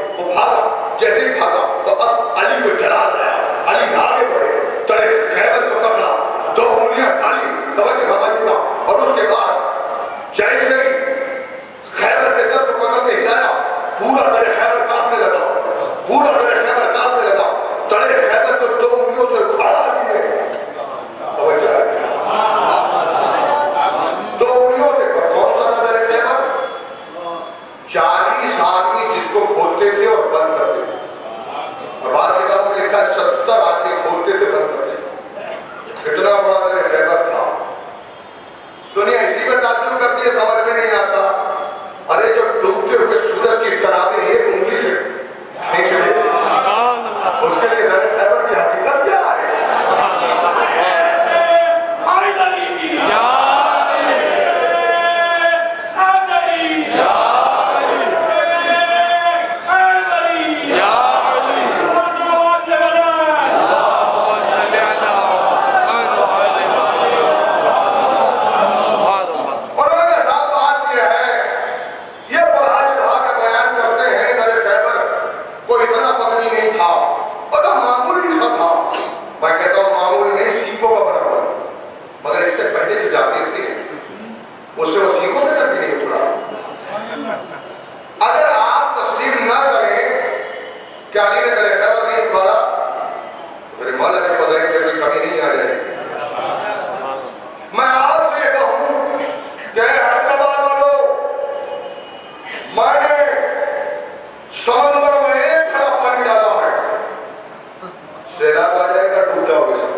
جیسے ہی بھاگا تو اب علی کو جلا لایا. علی آگے بڑھے تو ایک خیبر कितना बड़ा मेरे खैबर था। दुनिया इसी में ताज्जुब करती है, समझ में नहीं आता। अरे जो डूबते हुए सूरज की तनाबें एक उंगली से खींच ली, उसके लिए मेरे खैबर की हकीकत क्या है? उससे वो सीखों में कभी नहीं उतरा। अगर आप तस्लीम ना करें कि अली ने तेरे खैबर नहीं उठाया, तो मेरे मौला के फज़ाइल में कोई कमी नहीं आ जाएगी। मैं आपसे कहूं कि हैदराबाद वालों, मैंने समंदर में एक घड़ा पानी डाला है, सैलाब आ जाएगा, डूब जाओगे सब।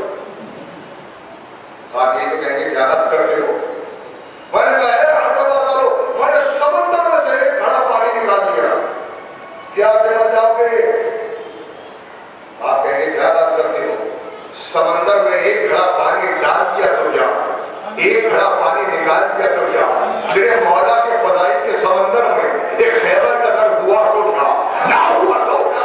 आप ये तो कहेंगे क्या बात करते हो? मैंने कहा है हैदराबाद वालों, मैंने समंदर में से एक घड़ा पानी निकाल दिया, क्या से मर जाओगे? आप कहेंगे क्या बात करते हो? समंदर में एक घड़ा पानी डाल दिया तो क्या, एक घड़ा पानी निकाल दिया तो क्या? मेरे मौला के फज़ाइल के समंदर में एक खैबर का दर हुआ तो क्या, ना हुआ तो क्या?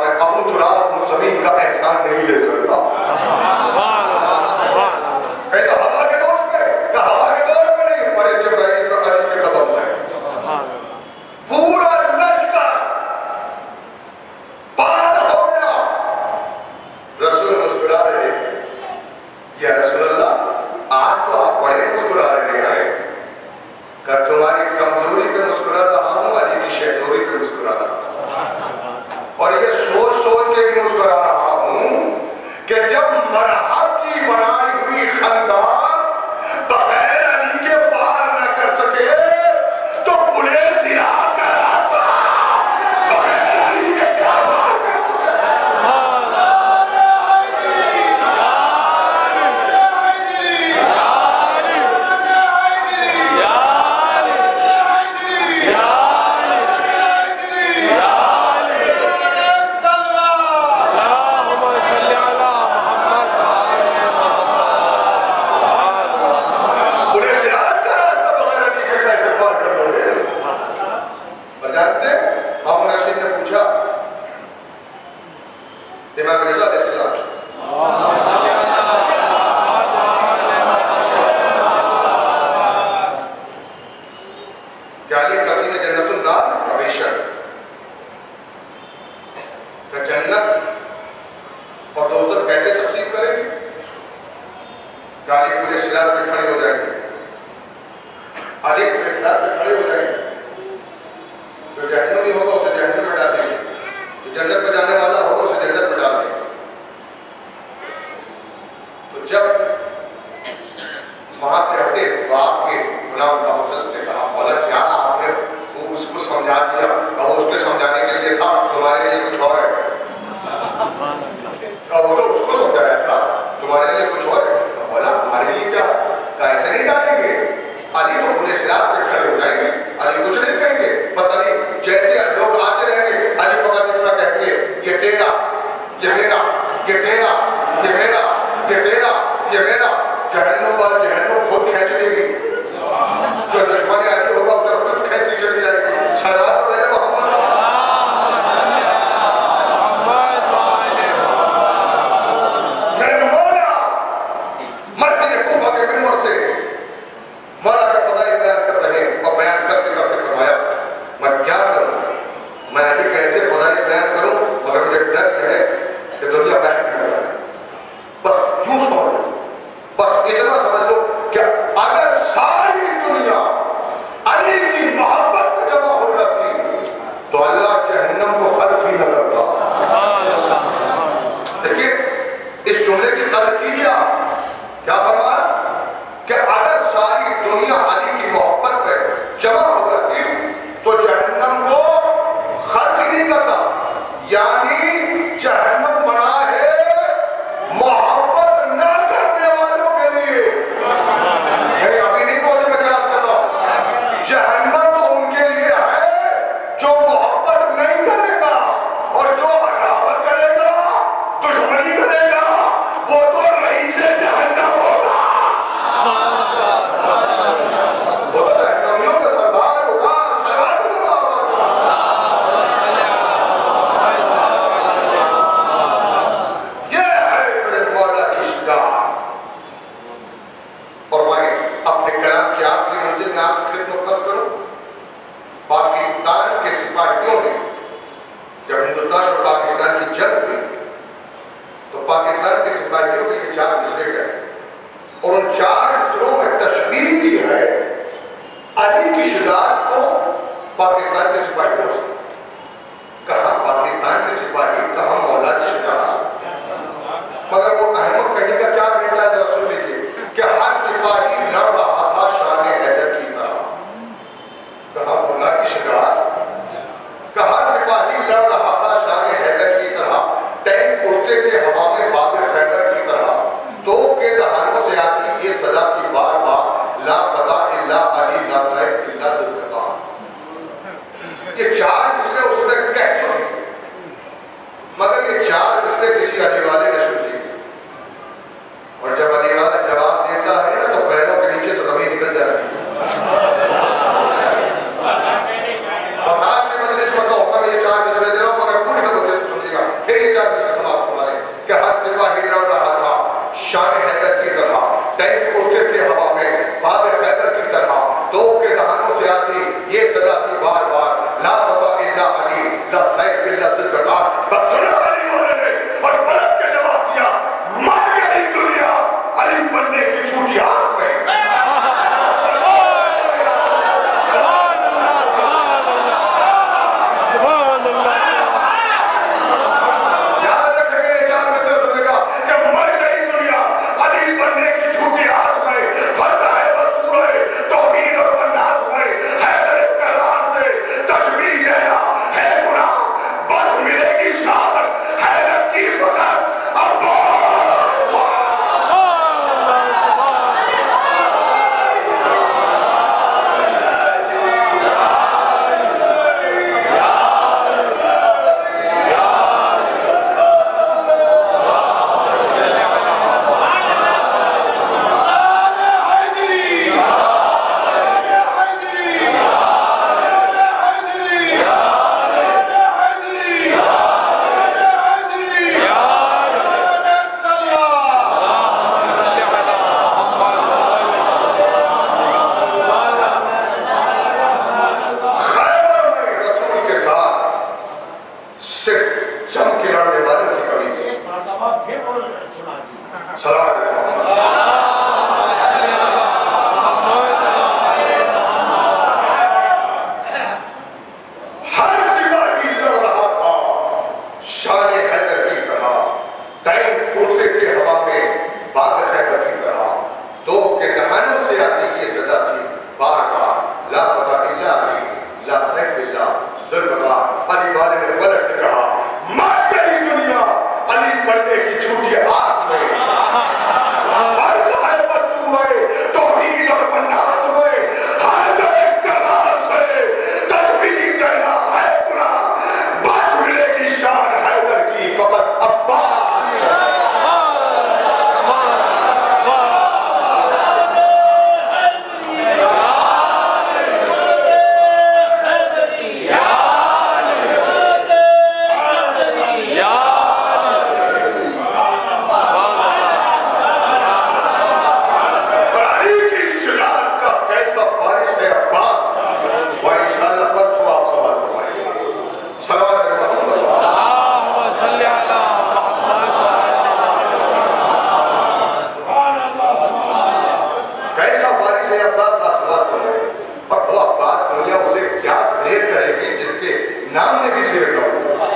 कहता اور یہ سوچ سوچ کے بھی مسکرا رہا ہوں کہ جب مرحب کی بنائی ہوئی خاندان بغیر علی کے پار نہ کر سکے تو پورے سراج کا راستہ بغیر علی کے کیا پار کر سکے؟ امام رضا علیہ السلام کہ علی قسیم جنت النار ہمیشہ کہ جنت اور دوزخ کیسے تقسیم کریں گے؟ کہ علی پورے صراط پہ کھڑے ہو جائیں گے، علی پورے صراط پہ کھڑے ہو جائیں گے، جو جہنمی ہوگا اسے جہنم میں ڈال دیں گے، جو جنت پہ جانے والا ہوگا اسے جنت میں ڈال دیں گے۔ تو جب وہاں سے ہٹے تو آپ کے غلام کا حسن نے کہا مولا کیا آپ نے اس کو سمجھا دیا؟ اور وہ اس کے سمجھانے کے لیے تھا تمہارے لیے کچھ اور ہے، اور وہ تو اس کو سمجھایا تھا تمہارے لیے کچھ اور ہے۔ مولا ہمارے لیے کیا ہے؟ کہ ایسے نہیں ڈالیں گے، علی تو پورے صراط پہ کھڑے ہو جائیں گے، علی کچھ نہیں کہیں گے، بس علی جیسے لوگ آتے رہیں گے علی فقط اتنا کہیں گے یہ تیرا، یہ میرا، یہ تیرا، یہ میرا، یہ تیرا، یہ میرا، جہنم اور جہنم خود کھینچ لے گی، جو دشمن علی ہوگا اسے خود کھینچتی چلی جائے گی۔ صلوات تو رہے محمد مولا کا فضائل بیان کر رہے ہیں اور بیان کرتے کرتے فرمایا میں کیا کروں، میں علی کے ایسے فضائل بیان کروں مگر مجھے ڈر یہ ہے کہ دنیا بیان کر رہا ہے۔ بس یوں سمجھ لو، بس اتنا سمجھ لو کہ اگر ساری دنیا علی کی محبت میں جمع ہو جاتی تو اللہ جہنم کو خلق ہی نہ کرتا۔ دیکھیے اس جملے کی ترکیبیہ کیا فرمایا کہ اگر ساری دنیا علی کی محبت پہ جمع ہو جاتی تو جہنم کو خلق ہی نہیں کرتا، یعنی جہنم بنا ہے محبت نہ کرنے والوں کے لیے۔ ابھی نہیں پہنچے میں کیا کر رہا ہوں، جہنم تو ان کے لیے ہے جو محبت نہیں کرے گا، اور جو عداوت کرے گا، دشمنی کرے گا، وہ تو رئیس جہنم ہوگا، وہ تو جہنمیوں کا سردار ہوگا، سردار ہوگا۔ یہ ہے میرے مولا کی شجاعت۔ اور میں اپنے کلام کی آخری منزل میں آپ کی خدمت عرض کروں، پاکستان کے سپاہیوں نے جب ہندوستان اور پاکستان کی جنگ ہوئی تو پاکستان کے سپاہیوں کے یہ 4 مصرے گئے، اور ان 4 مصروں میں تشبیہ دی ہے علی کی شجاعت کو پاکستان کے سپاہیوں سے۔ کہاں پاکستان کے سپاہی، کہاں مولا کی شجاعت، مگر وہ احمد کہیں کا کیا بیٹا ذرا سن لیجیے کہ ہر سپاہی لڑ رہا تھا شان حیدر کی طرح۔ کہاں مولا کی شجاعت، کہ ہر سپاہی لڑ رہا تھا شان حیدر کی طرح، ٹینک اڑتے تھے ہوا میں باب خیبر کی طرح، توپ کے دہانوں سے آتی یہ صدا کی بار بار لا فتح الا علی لا سیف الا ذوالفقار۔ یہ 4 مصرے اس نے کہہ تو نہیں، مگر یہ 4 مصرے کسی علی والے نے سن لی، اور جب علی والا جواب دیتا ہے نا تو پیروں کے نیچے سے زمین نکل جاتی ہے۔ بس آج کے مجلس میں تو میں یہ 4 مصرے دے رہا ہوں، مگر پوری طرح سے سنیے گا، پھر یہ 4 مصرے سماپت ہو رہے ہیں کہ ہر سپاہی لڑ رہا تھا شان حیدر کی طرح، ٹینک اڑتے تھے ہوا میں باب خیبر کی طرح، توپ کے دہانوں سے آتی یہ صدا کی بار بار لا فتح الا علی لا سیف الا ذوالفقار۔ بس سنا علی والے نے اور پلٹ کے جواب دیا مر گئی دنیا علی بننے کی چھوٹی ہاتھ میں۔ صرف جم کے لڑنے والوں کی کمی تھی. ایک مرتبہ پھر سنا دی. سلام علیکم. ہر سپاہی لڑ رہا تھا شان حیدر کی طرح. ٹینک اٹھتے تھے ہوا میں بادل حیدر کی طرح. دو کے دہانوں سے آتی یہ صدا تھی بار بار لا فتح الا علی لا سیف الا ذوالفقار. علی والے نے پلٹ کے کہا مر گئی دنیا علی بننے کی جھوٹی آس میں. ہر جائے بس ہوئے توحید اور بنات ہوئے. ہر جائے کرار سے تجوید دینا ہے گناہ. بس ملے گی شان حیدر کی فقط عباس. نام نے بھی شیر کا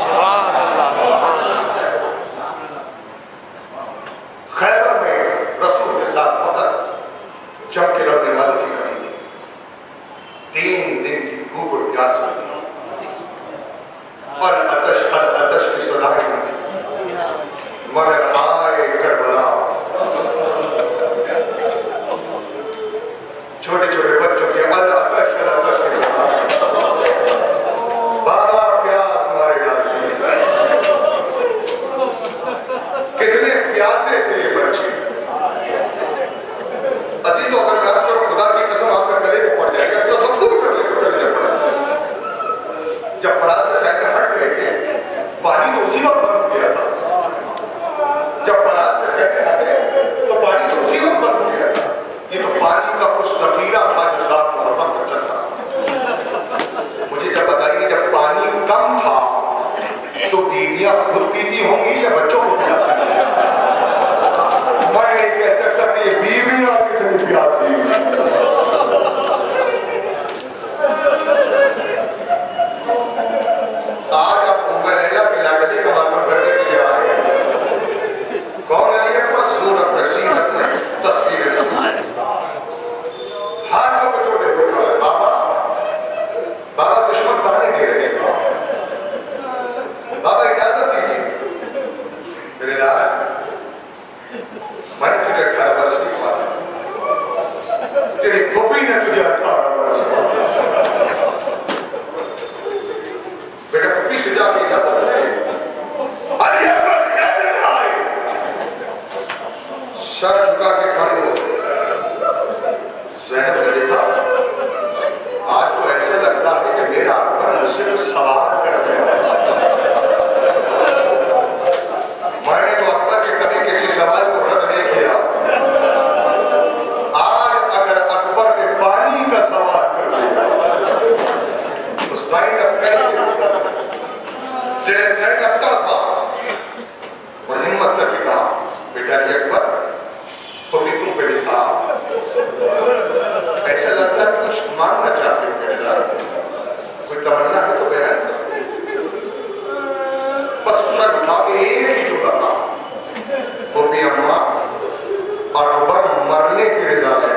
خیبر میں رسول کے ساتھ فقط جم کے لڑنے والوں کی کمی تھی. 3 دن کی بھوک اور پیاس اور العطش کی صدایں تھی. مگر آئے کربلا چھوٹے چھوٹے بچوں کی العطش کی صدایں. بابا پیاس مارے ڈالتے کتنے پیاسے تھے یہ بچے. عزیز و اگر آپ لوگ خدا کی قسم آپ کا گلے میں پڑ جائے گا تصور کر لے کر لے پڑا. جب فراز سے خیبر ہٹ گئے تھے پانی تو اسی وقت بند ہو گیا تھا. جب فراز سے خیبر ہٹے تو پانی تو اسی وقت بند ہو گیا تھا. یہ تو پانی کا کچھ ذخیرہ تھا جو ساتھ محرم کا چلتا. مجھے جب بتائیے جب پانی کم تھا تو بیویاں خود پیتی ہوں گی یا بچوں کو پلاتی؟ میں نہیں کہہ سکتا کہ یہ بیویاں کتنی پیاسی. آج آپ موبائل لیلا پلا گلی کا معلوم کرنے کے لیے آ رہے ہیں. کون ہے یہ پر سورت میں سیرت میں تصویر رسول ہر کو چھوٹے ہو رہا ہے. بابا دشمن پانے دے رہے ہیں. بابا اجازت دیجیے میرے لال میں نے تجھے 18 برس کی بات تیری گوپی نے تجھے 18 برس بیٹا پپی سے جا کے اجازت ہے. علی احمد کہنے آئے سر جھکا کے کھڑے ہو. زینب نے دیکھا آج تو ایسے لگتا ہے کہ میرا اکبر صرف سوال کرتے ہیں. میں نے تو اکبر کے کبھی کسی سوال کو رد نہیں کیا. آج اگر اکبر نے پانی کا سوال کر دیا تو زینب کیسے زینب کا تھا اور ہمت کر کے کہا بیٹا جی اکبر تو تم پہ بھی صاحب ایسا لگتا ہے کچھ مانگنا چاہتے ہو میرے لئے. کوئی تمنا ہے تو بیان کر. بس سر اٹھا کے ایک ہی چکا تھا وہ بھی اماں اکبر مرنے کی رضا ہے.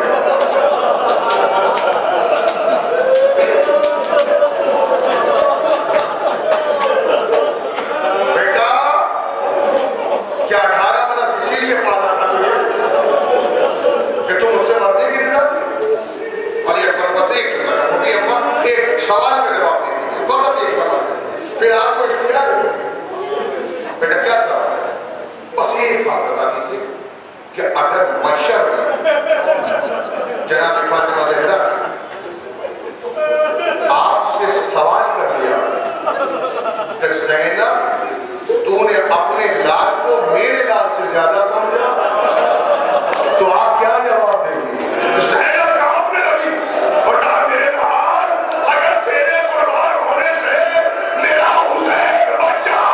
بیٹا کیا 18 برس اسی لیے پالا تھا تجھے کہ تم اس سے مرنے کی رضا تھی؟ علی اکبر بس ایک وہ بھی اماں ایک سوال کا جواب دیتی فقط ایک سوال. پھر آپ کو اختیار ہے بیٹا کیا سوال ہے؟ بس ایک بات بتا دیجیے کہ اگر محشر میں جناب فاطمہ زہرا آپ سے سوال کر لیا کہ زینب تو نے اپنے لال کو میرے لال سے زیادہ سمجھا تو آپ کیا جواب دیں گے؟ زینب کا اپنے لگی بتا میرے لال اگر تیرے قربان ہونے سے میرا حسین بچہ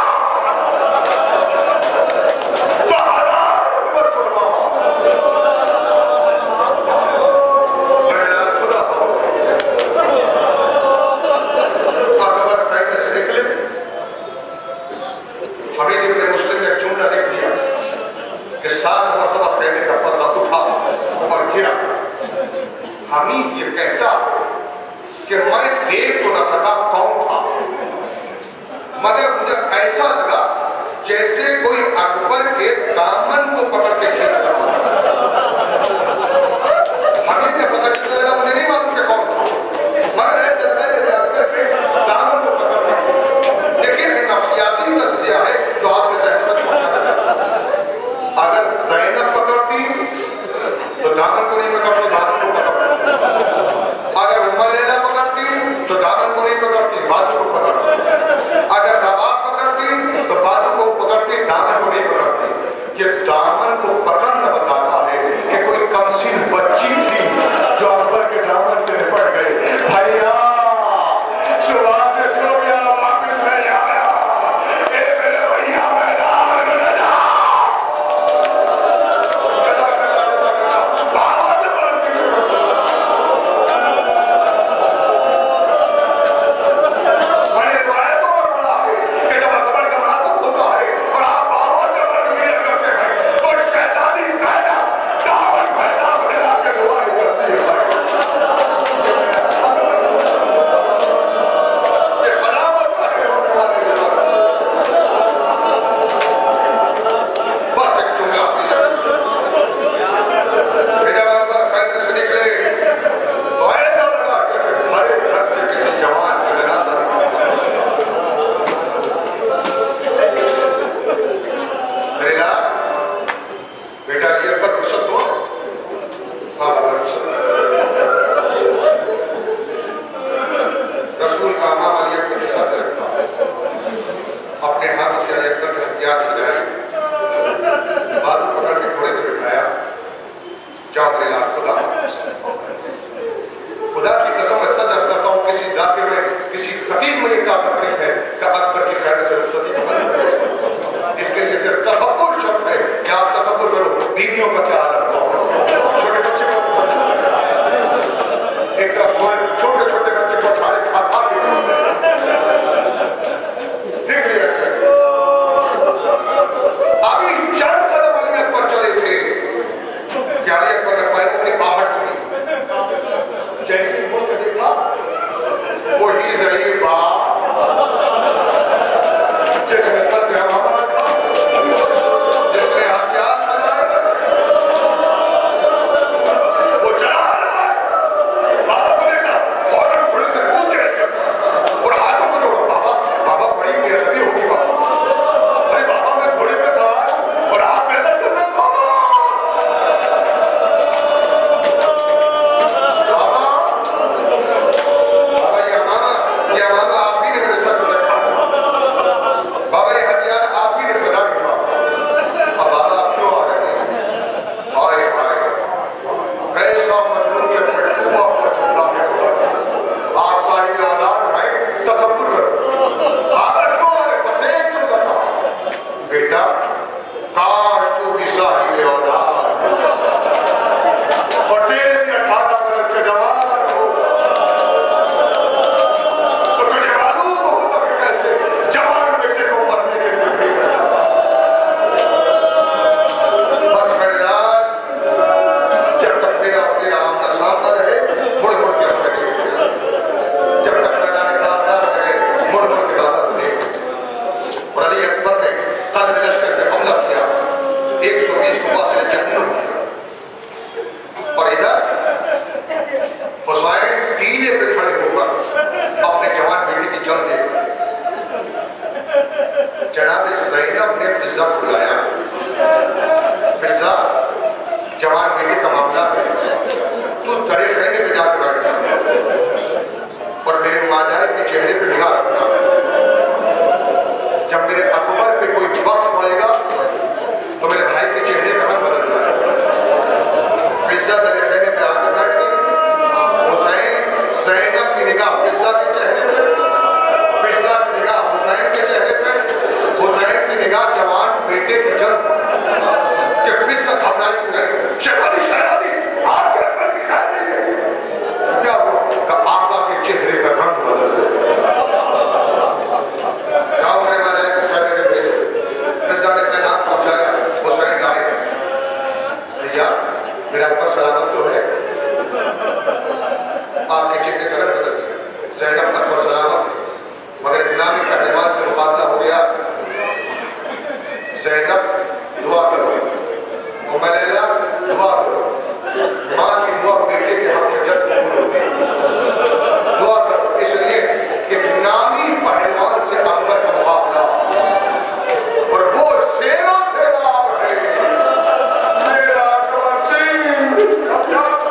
حمید ابن مسلم نے جملہ لکھ دیا کہ 7 مرتبہ خیمے کا پردہ اٹھا اور گرا. حمید یہ کہتا کہ میں دیکھ تو نہ سکا کون تھا، مگر مجھے ایسا لگا جیسے کوئی اکبر کے دامن کو پکڑ کے کھینچ رہا تھا. حمید نے پتہ چلا لگا، مجھے نہیں معلوم کہ کون تھا، مگر ایسا لگا جیسے اکبر کے دامن کو پکڑ کے. لیکن نفسیاتی تجزیہ ہے جو آپ کے ذہن تک پہنچانا چاہتا ہے. اگر زینب پکڑتی تو دامن کو نہیں پکڑتی، بازو کو پکڑتی. اگر ام لیلہ پکڑتی تو دامن کو نہیں پکڑتی، بازو کو پکڑتی. اگر رباب پکڑتی تو بازو کو پکڑتی، دامن کو نہیں پکڑتی. یہ دامن کو پکڑنا بتاتا ہے کہ کوئی کمسین بچی تھی جو اکبر کے دامن سے نپٹ گئے. بھائیا صبح سے سو گیا واپس نہیں آیا، اے میرے بھیا میدان میں نہ جا. چہرے پہ نگاہ رکھنا. جب میرے اکبر پہ کوئی وقت زینب دعا کرو، عمیلہ دعا کرو، ماں کی دعا بیٹے کے حق میں جب قبول ہوتی ہے۔ دعا کرو اس لیے کہ نامی پہلوان سے اکبر کا مقابلہ اور وہ سیرا سیراب ہے میرا قوانین اب جاتا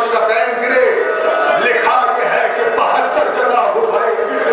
मशरक़ैन गिरे, लिखा ये है कि 72 जगह हुसैन गिरे।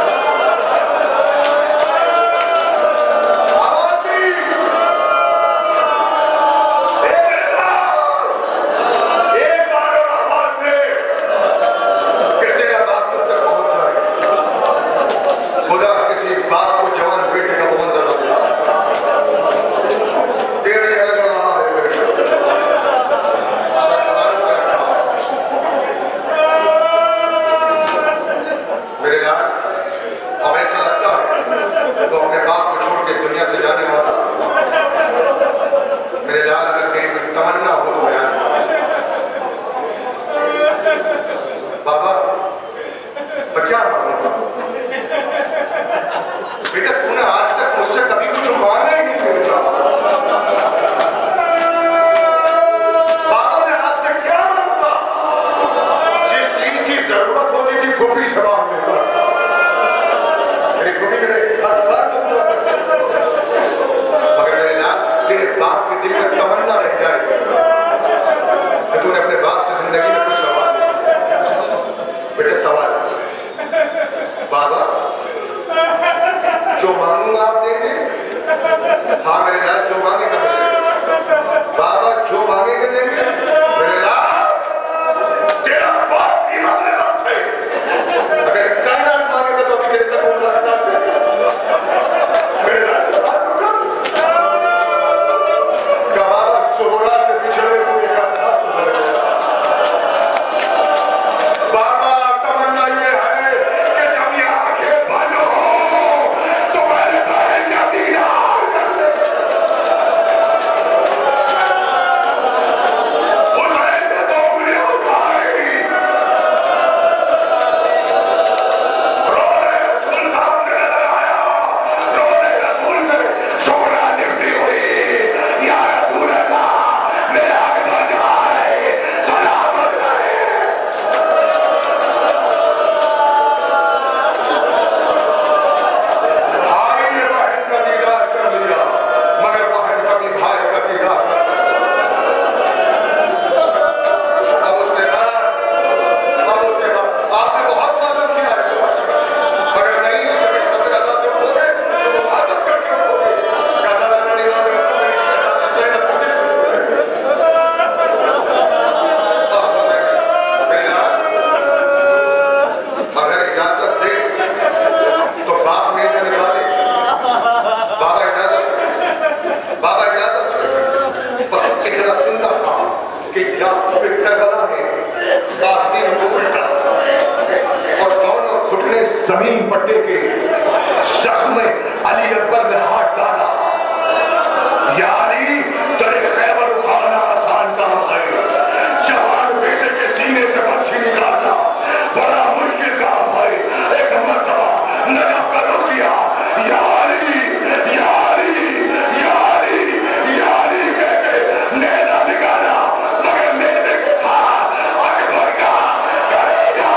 जमीन पट्टे के शख्स में अली अकबर ने हाथ डाला। यारी तेरे खैबर उठाना आसान काम है, जवान बेटे के सीने से बच्ची निकालना बड़ा मुश्किल काम है। एक मरतबा नया करो किया, यारी यारी यारी यारी कह के नैना निकाला, मगर मेरे के साथ अकबर का कलेजा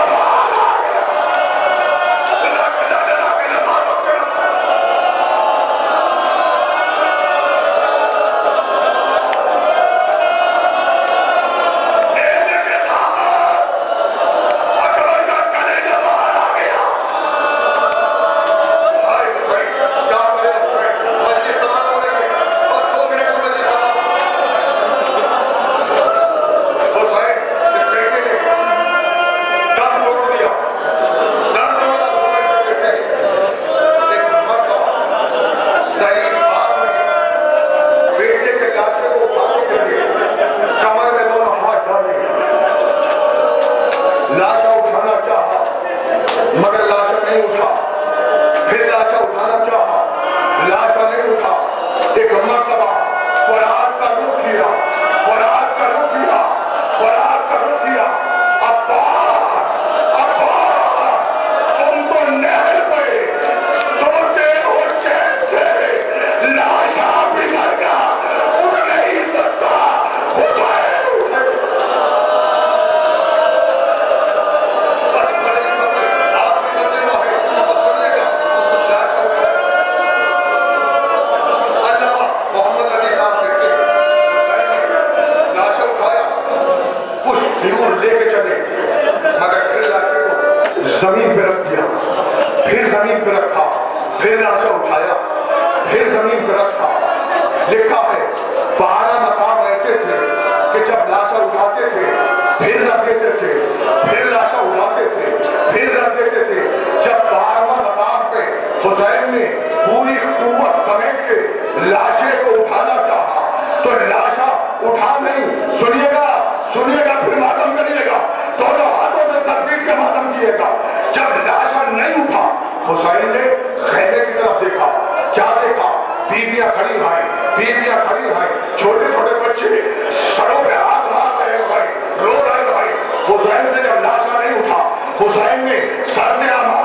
के चले, मगर फिर लाशे को जमीन पे रख दिया, फिर जमीन पे रखा, फिर लाशा उठाया, फिर जमीन पे रखा। लिखा है 12 मकाम ऐसे थे कि जब लाशा उठाते थे फिर रख देते थे, फिर लाशा उठाते थे, फिर रख देते थे। जब 12वां मकाम पे हुसैन ने पूरी कुव्वत समेट के लाशे को उठाना चाहा तो लाशा उठा नहीं, सुनिएगा सुनिएगा, फिर मातम करिएगा, दोनों हाथों से सरपीट के मातम किएगा। जब लाशा नहीं उठा, हुसैन ने खैमे की तरफ देखा, क्या देखा? बीवियां खड़ी भाई, बीवियां खड़ी भाई, छोटे छोटे बच्चे सड़ों पे हाथ मार रहे भाई, रो रहे भाई। हुसैन से जब लाशा नहीं उठा, हुसैन ने सर से